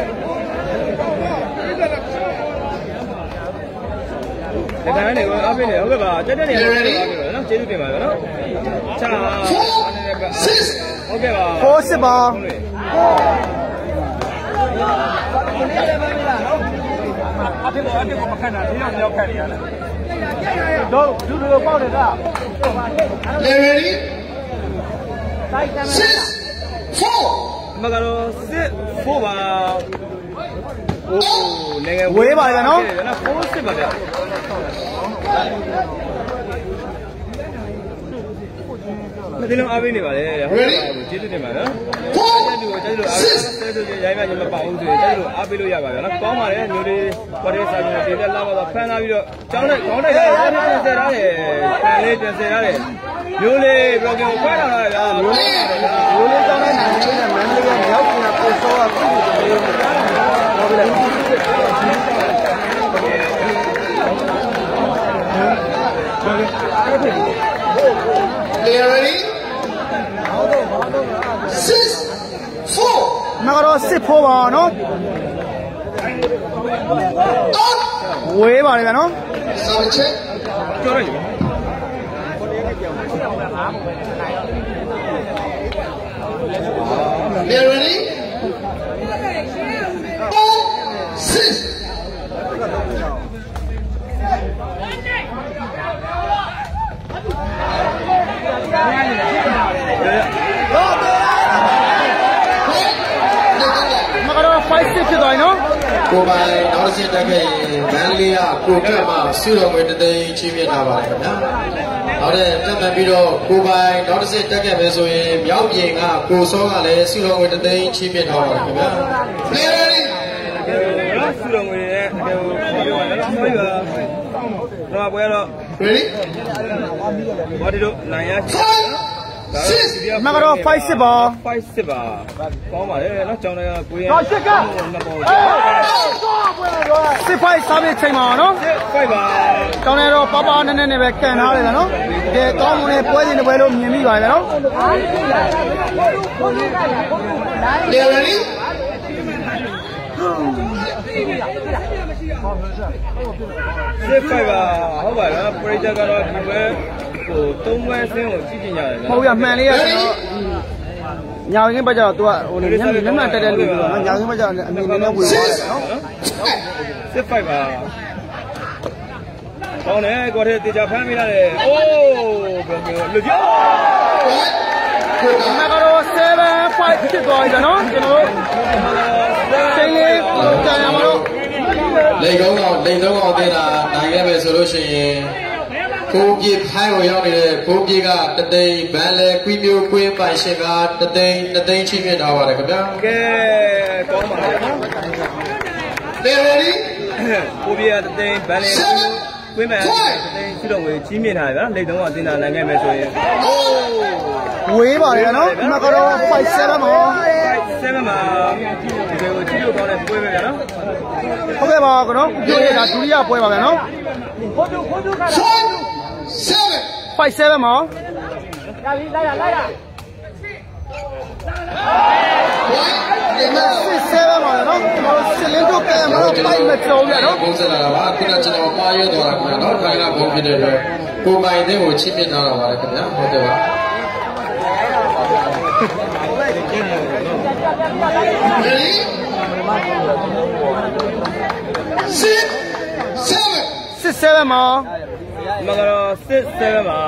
ဒီတိုင်းနေအားပေးနေဟုတ်ကဲ့ပါတက်တက်နေအားပေးနေနော်ကျေးဇူးတင်ပါတယ်နော်ချာဟုတ်ကဲ့ပါ 4-6ပါဖြစ်ပေါ်အတစ်ကိုမခံတာဒီရောက်ရောက်ခံနေရတယ်တို့ဒူဒူပေါက်တယ်က ready 6 4 မကတော့စစ်ဖို့ပါโอ้နိုင်ငံဝေးပါလေနော်ဖိုးစစ်ပါဗျာမဒီလုံးအားပေးနေပါလေဟုတ်ကဲ့ကျေးဇူးတင်ပါနော်ကျေးဇူးအားပေးရိုင်းမှမပေါ့ဘူးဆိုရင်ကျေးဇူးအားပေးလို့ရပါဗျာနော်ကောင်းပါတယ်မျိုးလေးပေါ်တဲ့စာမျိုးတွေတက်လာတော့ဖန်လာပြီးတော့ကျောင်းနဲ့ခေါင်းတိုက်တာပြန်ဆယ်ထားတယ်ပြန်လေးပြန်ဆယ်ထားတယ်မျိုးလေးဘယ်လိုခွဲထားတာလဲမျိုးလေးပါတယ်ဗျာရိုးလေးတောင်းလိုက်နိုင်တယ်မန္တလေးကမြောက်ကျင်တာပို့စောကပြည့်တယ်လို့ပြောပြလိုက် ready 6 4 မကတော့စစ်ဖို့ပါနော်ဝေးပါလေဗျာနော် sound check ပြောရရင် ready မကတော့5-6ဖြစ်သွားပြီနော်ကိုပိုင်နောက်တစ်ချက်တက်ခဲ့ရင်မန္တလေးကကိုကတ်မှာစုတော်ငွေတသိန်းချင်းပြထားပါတယ်ခင်ဗျာနောက်တဲ့တက်မှတ်ပြီးတော့ကိုပိုင်နောက်တစ်ချက်တက်ခဲ့မယ်ဆိုရင်မြောက်ပြင်ကကိုစောကလည်းစုတော်ငွေတသိန်းချင်းပြထားပါတယ်ခင်ဗျာ ready ဆူတော်ငွေနဲ့ပြောပါတော့ပြောပါတော့ပွဲတော့ ready ဘာဒီတို့နိုင်ရမကတော့5-6ပါ 5 စစ်ပါကောင်းပါလေနော်ကျောင်းတွေကကိုရတော့8ကစစ်ဖိုက်စားပြီးချိန်ပါနော် 5ပါတောင်းနေတော့ပါပါနဲ့နဲ့ပဲကန်ထားတယ်ဗျာနော်တကယ်ကောင်းမွန်တဲ့ပွဲစဉ်တစ်ပွဲလို့မြင်မိပါတယ်နော် ready စစ်5ပါဟုတ်ပါလားပရိသတ်ကတော့ဒီပွဲဟို3ပွဲဆင်းကိုကြည့်ကြည့်ရတယ်ဟုတ်ရမှန်လေးကကျွန်တော်ညာရင်းဘက်ကျတော့ तू ကဟိုမျက်မှန်တက်တဲ့လူတွေနော်ညာရင်းဘက်ကျတော့အမြင်နဲ့ဝေသွားတယ်နော်စစ်5ပါကောင်းတယ်ကိုထဲတေချာဖမ်းမိလာတယ်အိုးဘယ်လိုလူကြောမကတော့7-5ဖြစ်သွားပြီနော်ကျွန်တော်တို့ချိန်လေးကြာရမှာတော့လေကုန်းအောင်လိန်သုံးအောင်သေးတာနိုင်ခဲ့မယ်ဆိုလို့ရှိရင်ကိုပြေဖိုင်းကိုရောက်နေတဲ့ကိုပြေကတသိန်းဗန်လေကွီမျိုးကွင်းပိုင်ရှင်ကတသိန်းချင်းပြထားပါတယ်ခင်ဗျာကဲကောင်းပါလေနော် ready ကိုပြေတသိန်းဗန်လေကွင်းမဲ့တသိန်းရှိတော့ငွေကြီးမြင့်ထားတယ်ဗျာလိတ်သုံးအောင်တင်တာနိုင်ခဲ့မယ်ဆိုရင်အိုးဝေးပါတယ်နော်မကတော့5-7ပါ 7မှာဒီကိုကြည့်လို့ကောင်းတဲ့ပွဲပဲဗျာနော်ဟုတ်ကဲ့ပါကတော့ပြောရတာဒုတိယပွဲပါဗျာနော် 7 5-7ပါ7ပါနော်ကျွန်တော်စလင်းတို့ကဲမလို့ပိုက်မချုံရနော်ဘုံစလာတာပါခုနကကျွန်တော်မှားရွက်သွားတာခင်ဗျာနော်ခိုင်းကဘုံဖြစ်တဲ့အတွက်ကိုပိုင်တဲ့ကိုချိပြထားတာပါလေခင်ဗျာဟုတ်ကဲ့ပါ ready 6-7ပါမကတော့7ပါ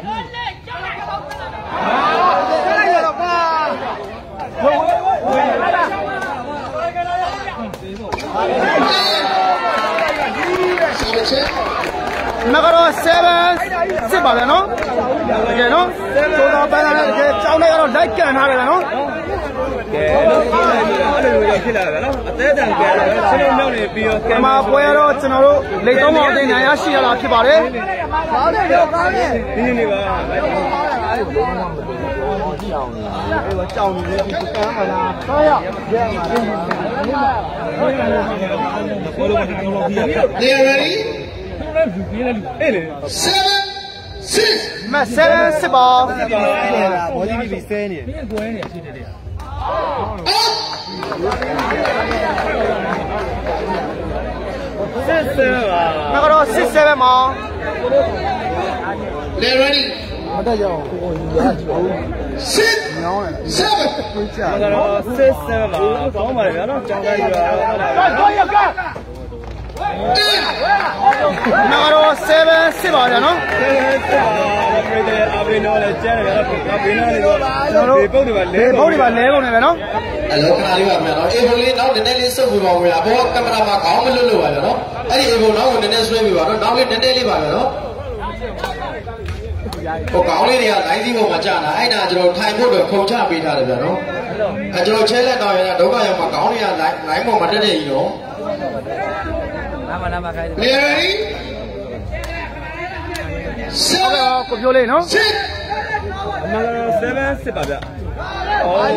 မကတော့7-6ပါဗျာနော်တကယ်နော်သို့တော့ပန်းလာတဲ့တကယ်ကြောင်းလေးကတော့လိုက်ကန်ထားတယ်ဗျာနော်ကဲလို့အဲ့လိုမျိုးဖြစ်လာတယ်နော်အသေးတန်ကဲတယ်ဆင်းလုံးနေပြီးတော့ကဲဒီမှာပွဲတော့ကျွန်တော်တို့လိတ်သုံးပေါင်းအသိဉာဏ်ရရှိရတာဖြစ်ပါတယ်ဒီနေ့ပါကြောင်နေပြီကမ်းပါလားတော့ရရဲမှာဘောလုံးကတော်တော်ပြီးရ they ready အေးလေ 7 6 မ7-6ပါဘောကြီးပြီးဆဲနေတယ်ကွဲနေဖြစ်တယ်7ပါမကတော့6-7ပါ they ready မတက်ရအောင်ကိုယူရချော 6 ညောင်းတယ် 7 ကိုကြမကတော့7ပါကောင်းပါလေဗျာနော်ကြောင်းတိုင်းပြီးတော့တော့ရကကျန်တယ်ဗျာနော်ဘေးနားလေးတော့ဒီပုတ်တွေပါလဲဘုတ်တွေပါလဲကုန်နေပဲနော်အလောကနာလေးပါမယ်နော်အေဘုံလေးနောက်နည်းနည်းလေးစုပ်ပြီးပါဦးလားဘောကင်မရာမှာခေါင်းမလွတ်လို့ပါဗျာနော်အဲ့ဒီအေဘုံနောက်ကိုနည်းနည်းဆွဲပြီးပါတော့နောက်လေးနည်းနည်းလေးပါဗျာနော်ဟိုခေါင်းလေးတွေကလိုင်းစီးပေါ်မှာကြာတာအဲ့ဒါကျွန်တော်ထိုင်ဖို့တော့ခုံချပေးထားတယ်ဗျာနော်အဲကျွန်တော်ချဲလက်တော့ရတာဒုက္ခရောက်မှာခေါင်းတွေကလိုင်းပေါ်မှာတက်နေပြီနော်နာမခိုင်းလေဟုတ်ကဲ့ကိုပြောလေးနော် 7 စစ်ပါဗျအော်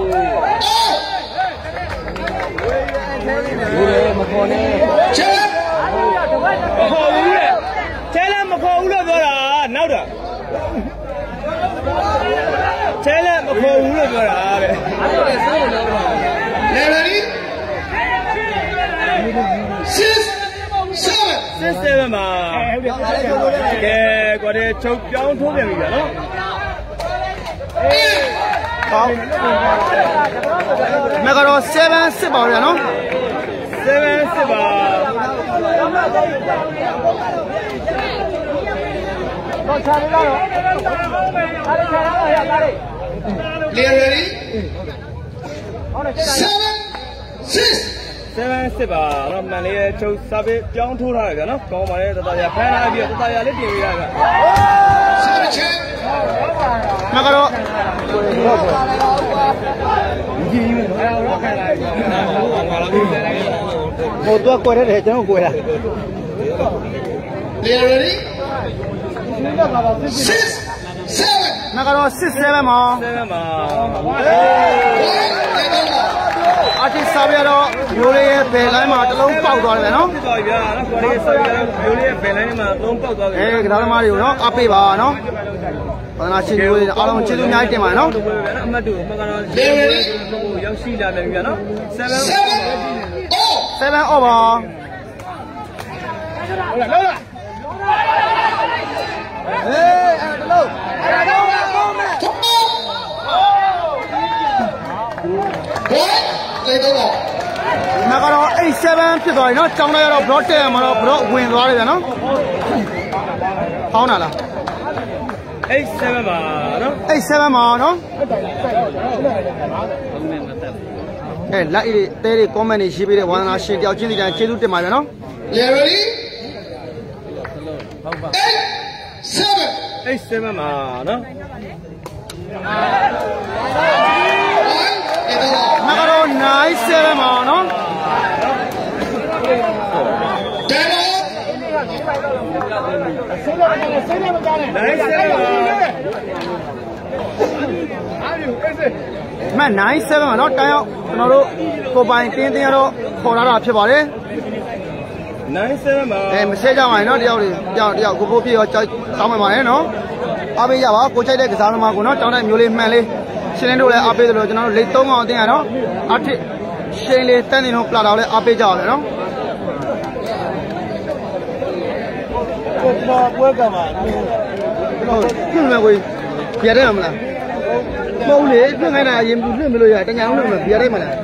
မခေါ်နဲ့ချဲမခေါ်ဘူးလေချဲလဲမခေါ်ဘူးလို့ပြောတာနောက်တော့ချဲလဲမခေါ်ဘူးလို့ပြောတာတဲ့လေရီ 7မှာကဲကွာတဲ့ချုပ်ပြောင်းထိုးပြန်ပြီဗျာနော်ဟုတ်မကတော့7စစ်ပါဗျာနော် 7 စစ်ပါလေရီ7 စစ်ပါတော့မှန်လေးရဲ့ချုပ်စာပေပြောင်းထိုးထားတယ်ဗျာနော်ကောင်းပါလေတတရဖမ်းထားပြီးတတရလေးပြင်ပေးရဗျာမကတော့ ဟိုတော့ကွယ်တယ်ကျွန်တော်ကွယ်တာလေရီ6 7 မကတော့6-7မှာ 7မှာအာတီစာပြတော့ရိုးလေးရဲ့ဘယ်လိုင်းမှာတလုံးပေါက်သွားတယ်နော်ဖြစ်သွားပြီဗျာနော်ကွာလေးဆော်ရမျိုးလေးရဲ့ဘယ်လိုင်းမှာသုံးပေါက်သွားပြီကစားသမားတွေကိုနော်အပေးပါနော်ဘာသာရှင်မျိုးတွေအားလုံးကျေးဇူးအများကြီးတင်ပါတယ်နော်အမှတ်တူအမှတ်ကတော့ရောက်ရှိလာတယ်ဗျာနော် 7 7 over မကတော့8-7ဖြစ်သွားပြီနော်ကြောင်းလိုက်ရတော့ block တက်ရမှာတော့ block ဝင်သွားတယ်ဗျာနော်ဟောင်းတာလား 7ပါနော် 8-7မှာနော်လိုက်တွေတဲတွေ comment တွေရေးပေးတဲ့ဝါသနာရှင်တယောက်ချင်းစီတိုင်းကျေးဇူးတင်ပါတယ်နော် Ready 7ပါနော်မကတော့9-7မှာနော် မ9-7မှာနော်တိုင်းအောင်ကျွန်တော်တို့ကိုပိုင်တင်းတင်းရတော့ခေါ်လာတာဖြစ်ပါတယ် 9-7ပါမဆဲကြပါနဲ့နော်တယောက်ကိုဖိုးပြရောတောင်းမှန်ပါတယ်နော်အားပေးရပါကိုချိုက်တဲ့ကစားသမားကိုနော်တောင်းတဲ့မျိုးလေးမှန်လေးရှင်းလင်းတို့လည်းအားပေးတယ်လို့ကျွန်တော်တို့လိတ်3အောင်အတင်းရနော်အထစ်ရှင်းလေးတန်းနေတော့ပလာတော့လည်းအားပေးကြပါမယ်နော်ပွဲကမှာဟုတ်ပြင်မယ်ကိုပြရတယ်မလားမဟုတ်လေပြင်ခိုင်းတာအရင်ပြမလို့ရတညာအောင်လို့ပြရတယ်မလား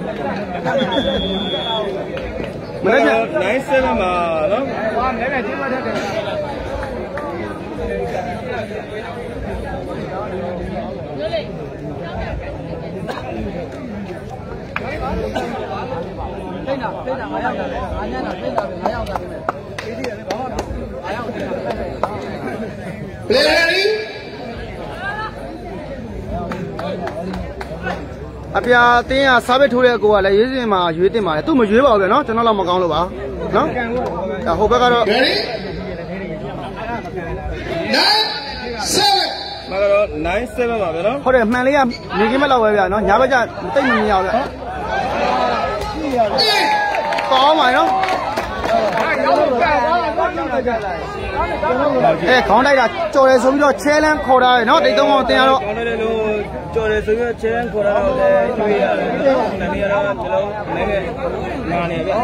မနေ့က9-7ပါနော်ဟာနည်းနည်းချင်းမထက်တယ် 5ရောက်တာလေ5ညတာထိတ်တာပဲ5ရောက်တာပဲဒီဒီလည်းဘာမှမဖြစ်ဘူး5ရောက်တယ် Ready အပြာတင်းကစားပစ်ထိုးတဲ့ကိုကလည်းရွေးစင်မှာရွေးတင်ပါတယ်သူ့မရွေးပါဘူးဗျာနော်ကျွန်တော်တော့မကောင်းလို့ပါနော်ဟိုဘက်ကတော့ Ready 9-7 မကတော့9-7ပါဗျာနော်ဟုတ်တယ်မှန်လေးကနေကင်းမဲ့လောက်ပဲဗျာနော်ညာဘက်ကတိတ်မမြင်ရဘူးဗျာကောင်းပါနော်ခေါင်းတိုက်တာကြော်တယ်ဆိုပြီးတော့ချဲလန်းခေါ်တာရယ်နော်တိတ်သုံးအောင်တင်ရတော့ကောင်းတယ်လို့ကြော်တယ်ဆိုပြီးတော့ချဲလန်းခေါ်တာတော့လည်းကျွေးရတယ်။နည်းနည်းတော့ဒီလိုနည်းနည်းမာနေဗျာ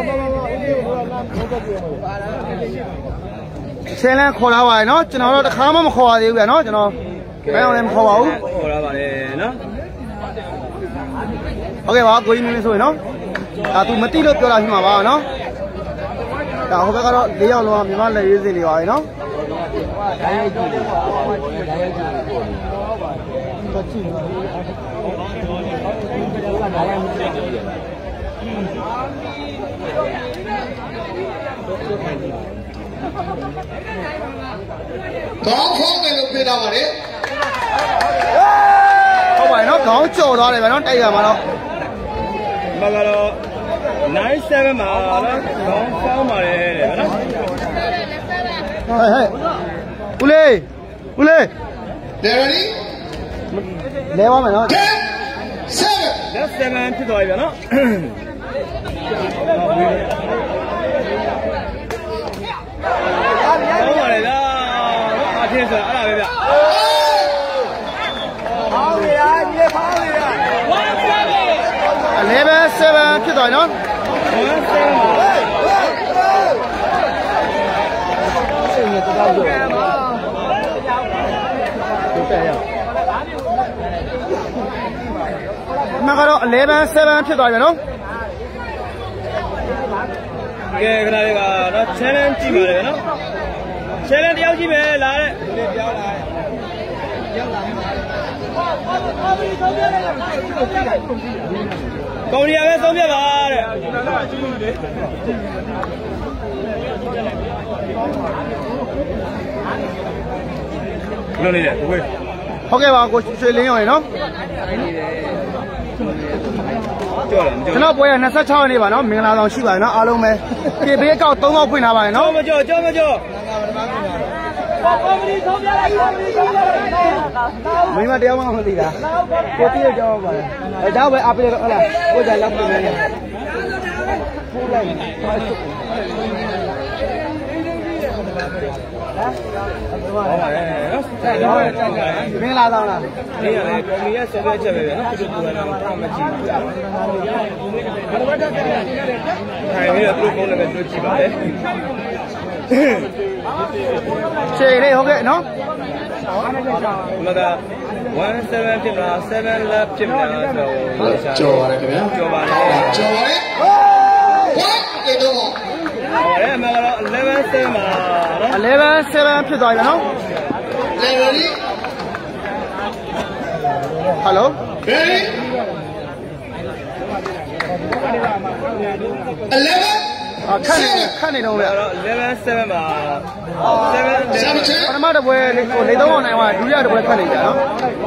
။ချဲလန်းခေါ်လာပါရယ်နော်ကျွန်တော်တို့တစ်ခါမှမခေါ်ရသေးဘူးဗျာနော်ကျွန်တော်ဘယ်အောင်လည်းမခေါ်ပါဘူး။ခေါ်လာပါလေနော်။ဟုတ်ကဲ့ပါကိုကြီးမင်းဆိုရင်နော်ဒါသူမတိလို့ပြောတာရှိမှာပါနော်ဒါဟိုဘက်ကတော့၄ယောက်လုံးကမြန်မာလက်ရေးစင်နေပါပြီနော်ရိုက်ကြည့်တယ်ဓာတ်ရိုက်ကြည့်တယ်ပေါ့ဘာကြည့်လဲဓာတ်ရိုက်ကြည့်တယ်ကောင်းဖုံးတယ်လို့ပြောတာပါလေဟုတ်ပါရဲ့နော်ခေါင်းကြော်သွားတယ်ဗျာနော်တိုက်ရမှာတော့မကတော့97မှာနော်ခေါင်းဖောင်းပါတယ်တဲ့နော်ဟဲ့ဦးလေးဦးလေး ready လဲပါမယ်နော် 7 လက်7ဖြစ်သွားပြီဗျာနော်ဟုတ်ပါတယ်ဗျာအထင်ဆိုအဲ့ဒါပဲဗျဖောင်းနေရဒီဖောင်းနေရ 11-7ဖြစ်သွားပြီနော်စိတ်နဲ့တောက်ကြတယ်မကတော့11-7ဖြစ်သွားပြီနော်ကဲခဏလေးကနော် challenge ကြည့်ပါလေနော် challenge တယောက်ကြည့်မယ်လာတဲ့ဒီပြောင်းလာကောင်းရီပဲဆုံးပြပါတဲ့ဘယ်လိုနေလဲကိုဟုတ်ကဲ့ပါကိုရွှေလင်းရောရယ်နော်ကြောက်လားကျွန်တော်ပွဲရ26ရက်နေ့ပါနော်မင်္ဂလာဆောင်ရှိပါနော်အားလုံးပဲပြေပေးအကောက်3ကောက်ဖွင့်ထားပါရနော်မကြောက်ကောမဒီဆုံးပြလိုက်ကောမဒီဆုံးပြလိုက်မိမတရားမှမသိတာကိုတိရကြောက်ပါလေအဲဒါပဲအားပေးတော့ဟုတ်လားကိုကြလောက်ပြင်နေတယ်ပို့လိုက်ဟုတ်ပါတယ်နော်မင်္ဂလာဆောင်လားနေရတယ်ကော်မီရဲ့ဆက်ချက်ပဲဗျာနော်သူတို့ကတော့မကြည့်ဘူးခိုင်ပြီးတော့သူ့ဖုန်းလည်းပဲတွေ့ကြည့်ပါလေခြေလေးဟုတ်ကဲ့နော်မက17ဖြစ်မလား7 lap ဖြစ်မလားဆိုတော့ကြော်ပါတယ်ခင်ဗျာကြော်ပါတယ်ကြော်ပါတယ်ဟေးတော့ဟုတ်တယ်မကတော့11-7ပါနော် 11-7ဖြစ်သွားပြီနော် ready ဟယ်လို ready 11 ခက်နေတော့လေအဲ့တော့11-7ပါ7 ပထမတစ်ပွဲဟိုလေသုံးအောင်နိုင်သွားဒုတိယတစ်ပွဲခက်နေကြနော်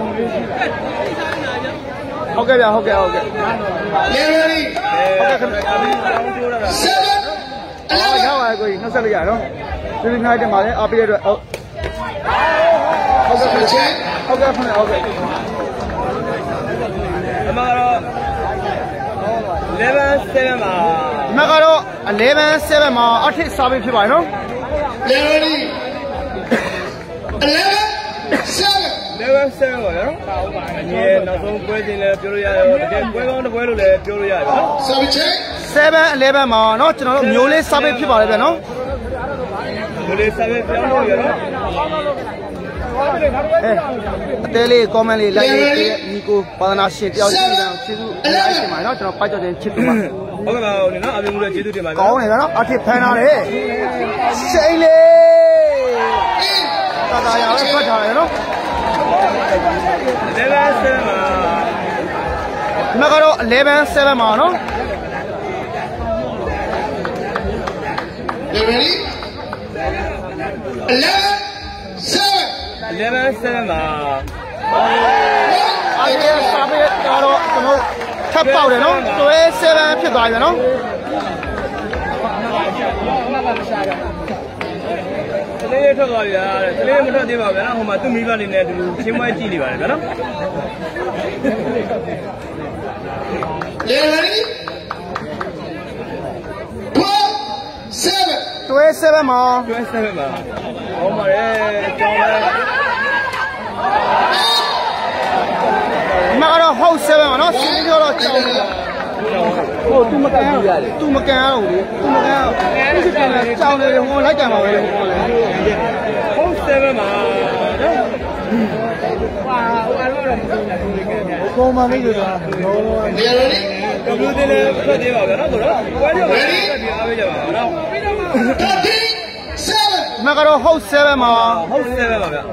ဟုတ်ကဲ့ဗျဟုတ်ကဲ့ ready ဟုတ်ကဲ့ခင်ဗျ 7 ရပါကိုကြီးနှုတ်ဆက်လိုက်ရနော်ဒီနေ့နိုင်တယ်ပါလေအားပေးရတဲ့ဟုတ်ကဲ့ခင်ဗျဟုတ်ကဲ့အမကတော့11-7ပါမကတော့11-7မှာအထစ်စားပေးဖြစ်ပါနော် ready 11-7ပါနော်ဒီနောက်ဆုံးပွဲချင်းလည်းပြောလို့ရတယ်တကယ်ပွဲကောင်းတစ်ပွဲလို့လည်းပြောလို့ရတယ်နော် 7-11မှာနော်ကျွန်တော်တို့မျိုးလေးစားပေးဖြစ်ပါလေဗျာနော်မျိုးလေးစားပေးပြောင်းလို့ရနော်အသေးလေး comment လေး like လေးညီကိုပါဒနာရှင်တယောက်ချင်းတန်းကျေးဇူးအများကြီးတင်ပါတယ်နော်ကျွန်တော်ပိုက်ကြော်ခြင်းချစ်ပြီးပါဟုတ်ကဲ့ပါဦးနော်အပြင်ကကျေးဇူးတင်ပါတယ်ကောင်းတယ်ဗျာနော်အထစ်ဖန်ထားတယ်ရှိန်လေးတာရပဲဖတ်ထားတယ်နော် 11-7ပါမကတော့11-7မှာနော် ready 11-7ပါအဲ့ဒီစားပေးတော့ကျွန်တော်ထပ်ပေါက်တယ်နော်တွဲ7ဖြစ်သွားပြီနော်ကလေးထွက်သွားပြီလားကလေးမထွက်သေးပါဘူးဗျာဟိုမှာသူ့မိဘနေနဲ့အတူချင်းမွဲကြည့်နေပါတယ်ဗျာနော် ready 7 တွဲ7မှာတွဲ7ပါဟောပါတယ်ကြောင်းလဲမကတော့ဟုတ်7မှာနော်စီးပြောတော့ကြောင်းနေဟိုသူမကန်ရဘူးသူမကန်ရဘူးလေသူမကန်ကြောင်းနေတယ်ဟိုလိုက်ကြမှာပဲဟိုလည်းဟုတ်7ပါကောမလေးဆိုတာ ready ကဘလူးတင်လည်းထွက်သေးပါဗျာနော်ဆိုတော့ပွဲကြော်ပဲပြီးအားပေးကြပါနော် 37 မှတ်ကတော့ဟုတ်7မှာဟုတ်7ပါဗျာ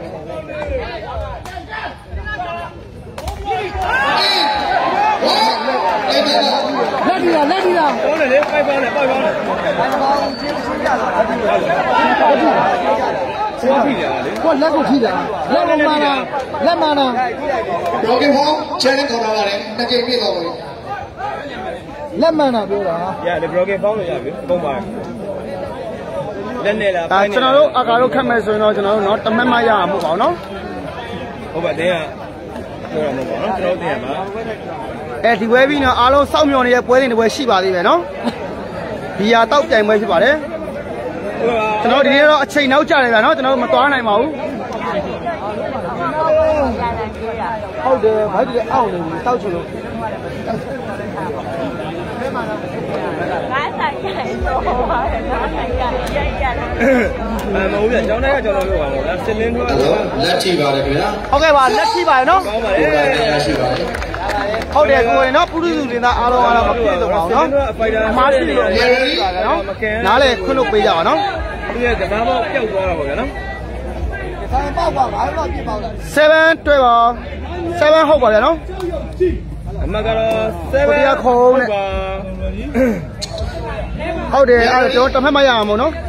လက်ဒီလားပေါင်းတယ်လေပိုက်ပေါင်းတယ်ပိုက်ပေါင်းတယ်ချင်းထိတယ်လေကိုလက်ကိုထိတာလက်မမာနာလက်မာနာ Broken home ချဲခေါ်လာပါတယ်နှစ်ကြိမ်ပြည့်သွားပြီလက်မာနာပြောတာရတယ် broken ပေါင်းလို့ရပြီပုံပါလက်နဲ့လားဒါကျွန်တော်တို့အကာတို့ခတ်မယ်ဆိုရင်တော့ကျွန်တော်တို့နော်တမက်မရမှာမဟုတ်ပါဘူးနော်ဟုတ်ပါတဲ့ကပြောရမှာပေါ့နော်ကျွန်တော်တင်ရမှာဒီပွဲပြီးတော့အားလုံးစောင့်မျှော်နေတဲ့ပွဲတွေရှိပါသေးတယ်နော်ဒီဟာတောက်ပြိုင်ပွဲဖြစ်ပါတယ်ကျွန်တော်ဒီနေ့တော့အချိန်နောက်ကျတယ်ဗျာနော်ကျွန်တော်မသွားနိုင်ပါဘူးဟုတ်တယ်ဘာကြီးလဲအောင့်နေပြီတောက်ချင်လို့ငါဆိုင်ကြိုက်တော့ပါတယ်ငါဆိုင်ကြိုက်ရိုက်ရတယ်မဟုတ်ဗျကျောင်းတိုင်းကကျောင်းတော်ပြောပါတော့လားစင်လင်းထွားလက်ထိပါတယ်ခင်ဗျာဟုတ်ကဲ့ပါလက်ထိပါတယ်နော်ကောင်းပါတယ်ရှိပါတယ်ဟုတ်တယ်ကိုယ်နော်ပုရိသုတင်သားအားလုံးမပြည့်စုံပါဘူးနော်အမားရှိလို့ပါတယ်နော်နားလေခွင့်လို့ပေးကြပါနော်သူရဲ့ကစားပေါက်ပျောက်သွားတာပေါ့ဗျာနော်ဆိုင်ပေါက်ပါဘာလို့ပြပေါက်လဲ 7တွေ့ပါ7ဟုတ်ပါဗျာနော်အမှတ်ကတော့7 ကိုတရားခုံးနဲ့ဟုတ်တယ်အဲ့တော့ကျွန်တော်တမက်မရအောင်မို့နော်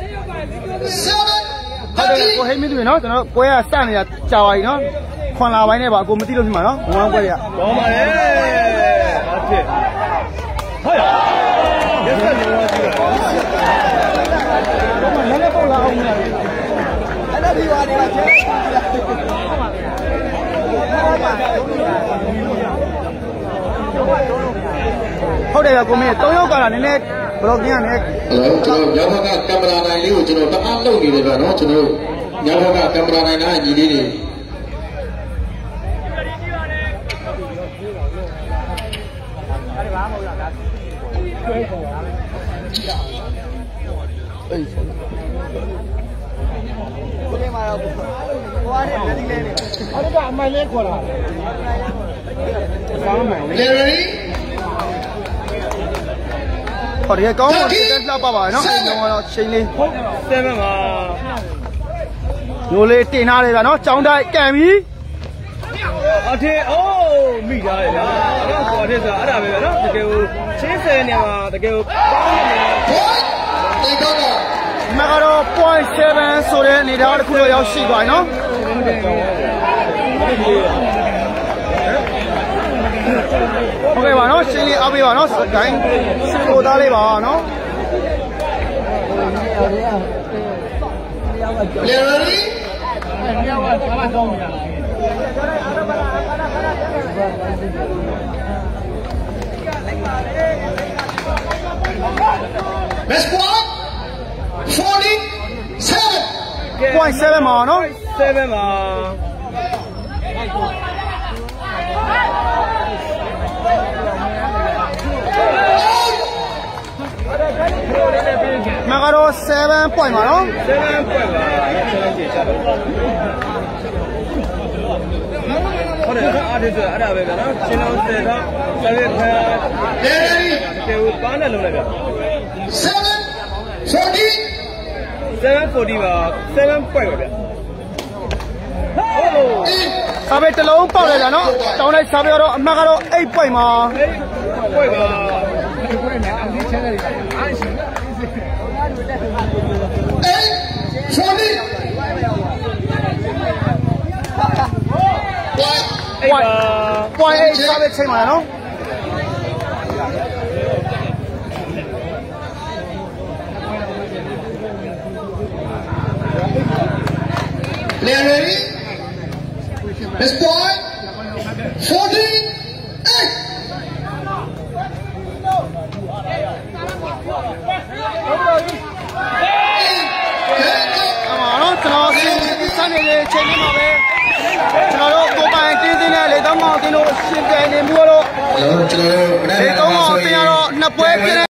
ဟုတ်တယ်ကိုဟိမင်းတွေနော်ကျွန်တော်ပွဲကစနေတာကြာပါပြီနော်ခွန်လာပိုင်းနဲ့ပါကိုမသိလို့ဖြစ်မှာနော်ဘုံပွဲတွေကကောင်းပါလေဟုတ်ကဲ့ဟုတ်ရရက်ဆက်နေတော့ကြည့်ပါလည်းလည်းပေါက်လာအောင်ရတယ်အဲ့ဒါဒီပါနေပါကျဲဟုတ်တယ်ကိုမင်း3ယောက်ကလာနည်းနည်းဘလော့ကင်းရမယ်ကျွန်တော်ညောင်ဘက်ကကင်မရာနိုင်လေးကိုကျွန်တော်တအားလုပ်နေတယ်ဗျာနော်ကျွန်တော်ညောင်ဘက်ကကင်မရာနိုင်သားညီလေးတွေဒီမှာတော့ဟိုကနေလက်ဒီလေးနေအဲ့ဒါအမိုင်လေးခေါ်လာဆောင်းမှန်လေဟောဒီကောင်းကိုတက်လှပပါနော်အဲ့တော့ချိန်လေး 7ပါမျိုးလေးတင်ထားတယ်ဗျာနော်ចောင်းတိုက်ကန်ပြီအထေအိုးမိသားတယ်ဗျာအဲ့တော့အထေဆိုတာအဲ့ဒါပဲဗျာနော်တကယ်ကိုချင်းဆယ်နေမှာတကယ်ကိုပေါင်းနေတယ်တေကောင်းတော့မကတော့ 0.7 ဆိုတဲ့အနေထားတစ်ခုတော့ရောက်ရှိသွားပြီနော်ဟုတ်ကဲ့ပါနော်ရှင်းလေးအားပေးပါနော်ဒိုင်းစင်ကိုသားလေးပါနော် Larry မြောက်ကဘာကောင်းနေတာ Best point 0.7ပါနော် 7ပါမကတော့7 point ပါနော် 7 point ပါ7ကြည့်ချတော့ဟုတ်တယ်အားဒီဆိုအဲ့ဒါပဲကနော်ရှင်းအောင်7တော့7ခါတေကိုပါနဲ့လုံးလိုက်ဗျ740ပါ7 point ပါဗျစာပေတစ်လုံးပေါက်လိုက်တာနော်တောင်းလိုက်စာပေတော့အမှတ်ကတော့8 point ပါ 8 point ပါ point 8စာပေချိန်ပါနော် Larry Best point 14 ကျွန်တော်စနေတဲ့ချိန်လေးမှာပဲကျွန်တော်တို့ကိုပိုင်တင်းတင်းနဲ့လေတောင်းမောင်တင်းတို့ရှင်ပြိုင်နေမှုတော့ကျွန်တော်တို့လေတောင်းမောင်တင်းကတော့နှစ်ပွဲပြည့်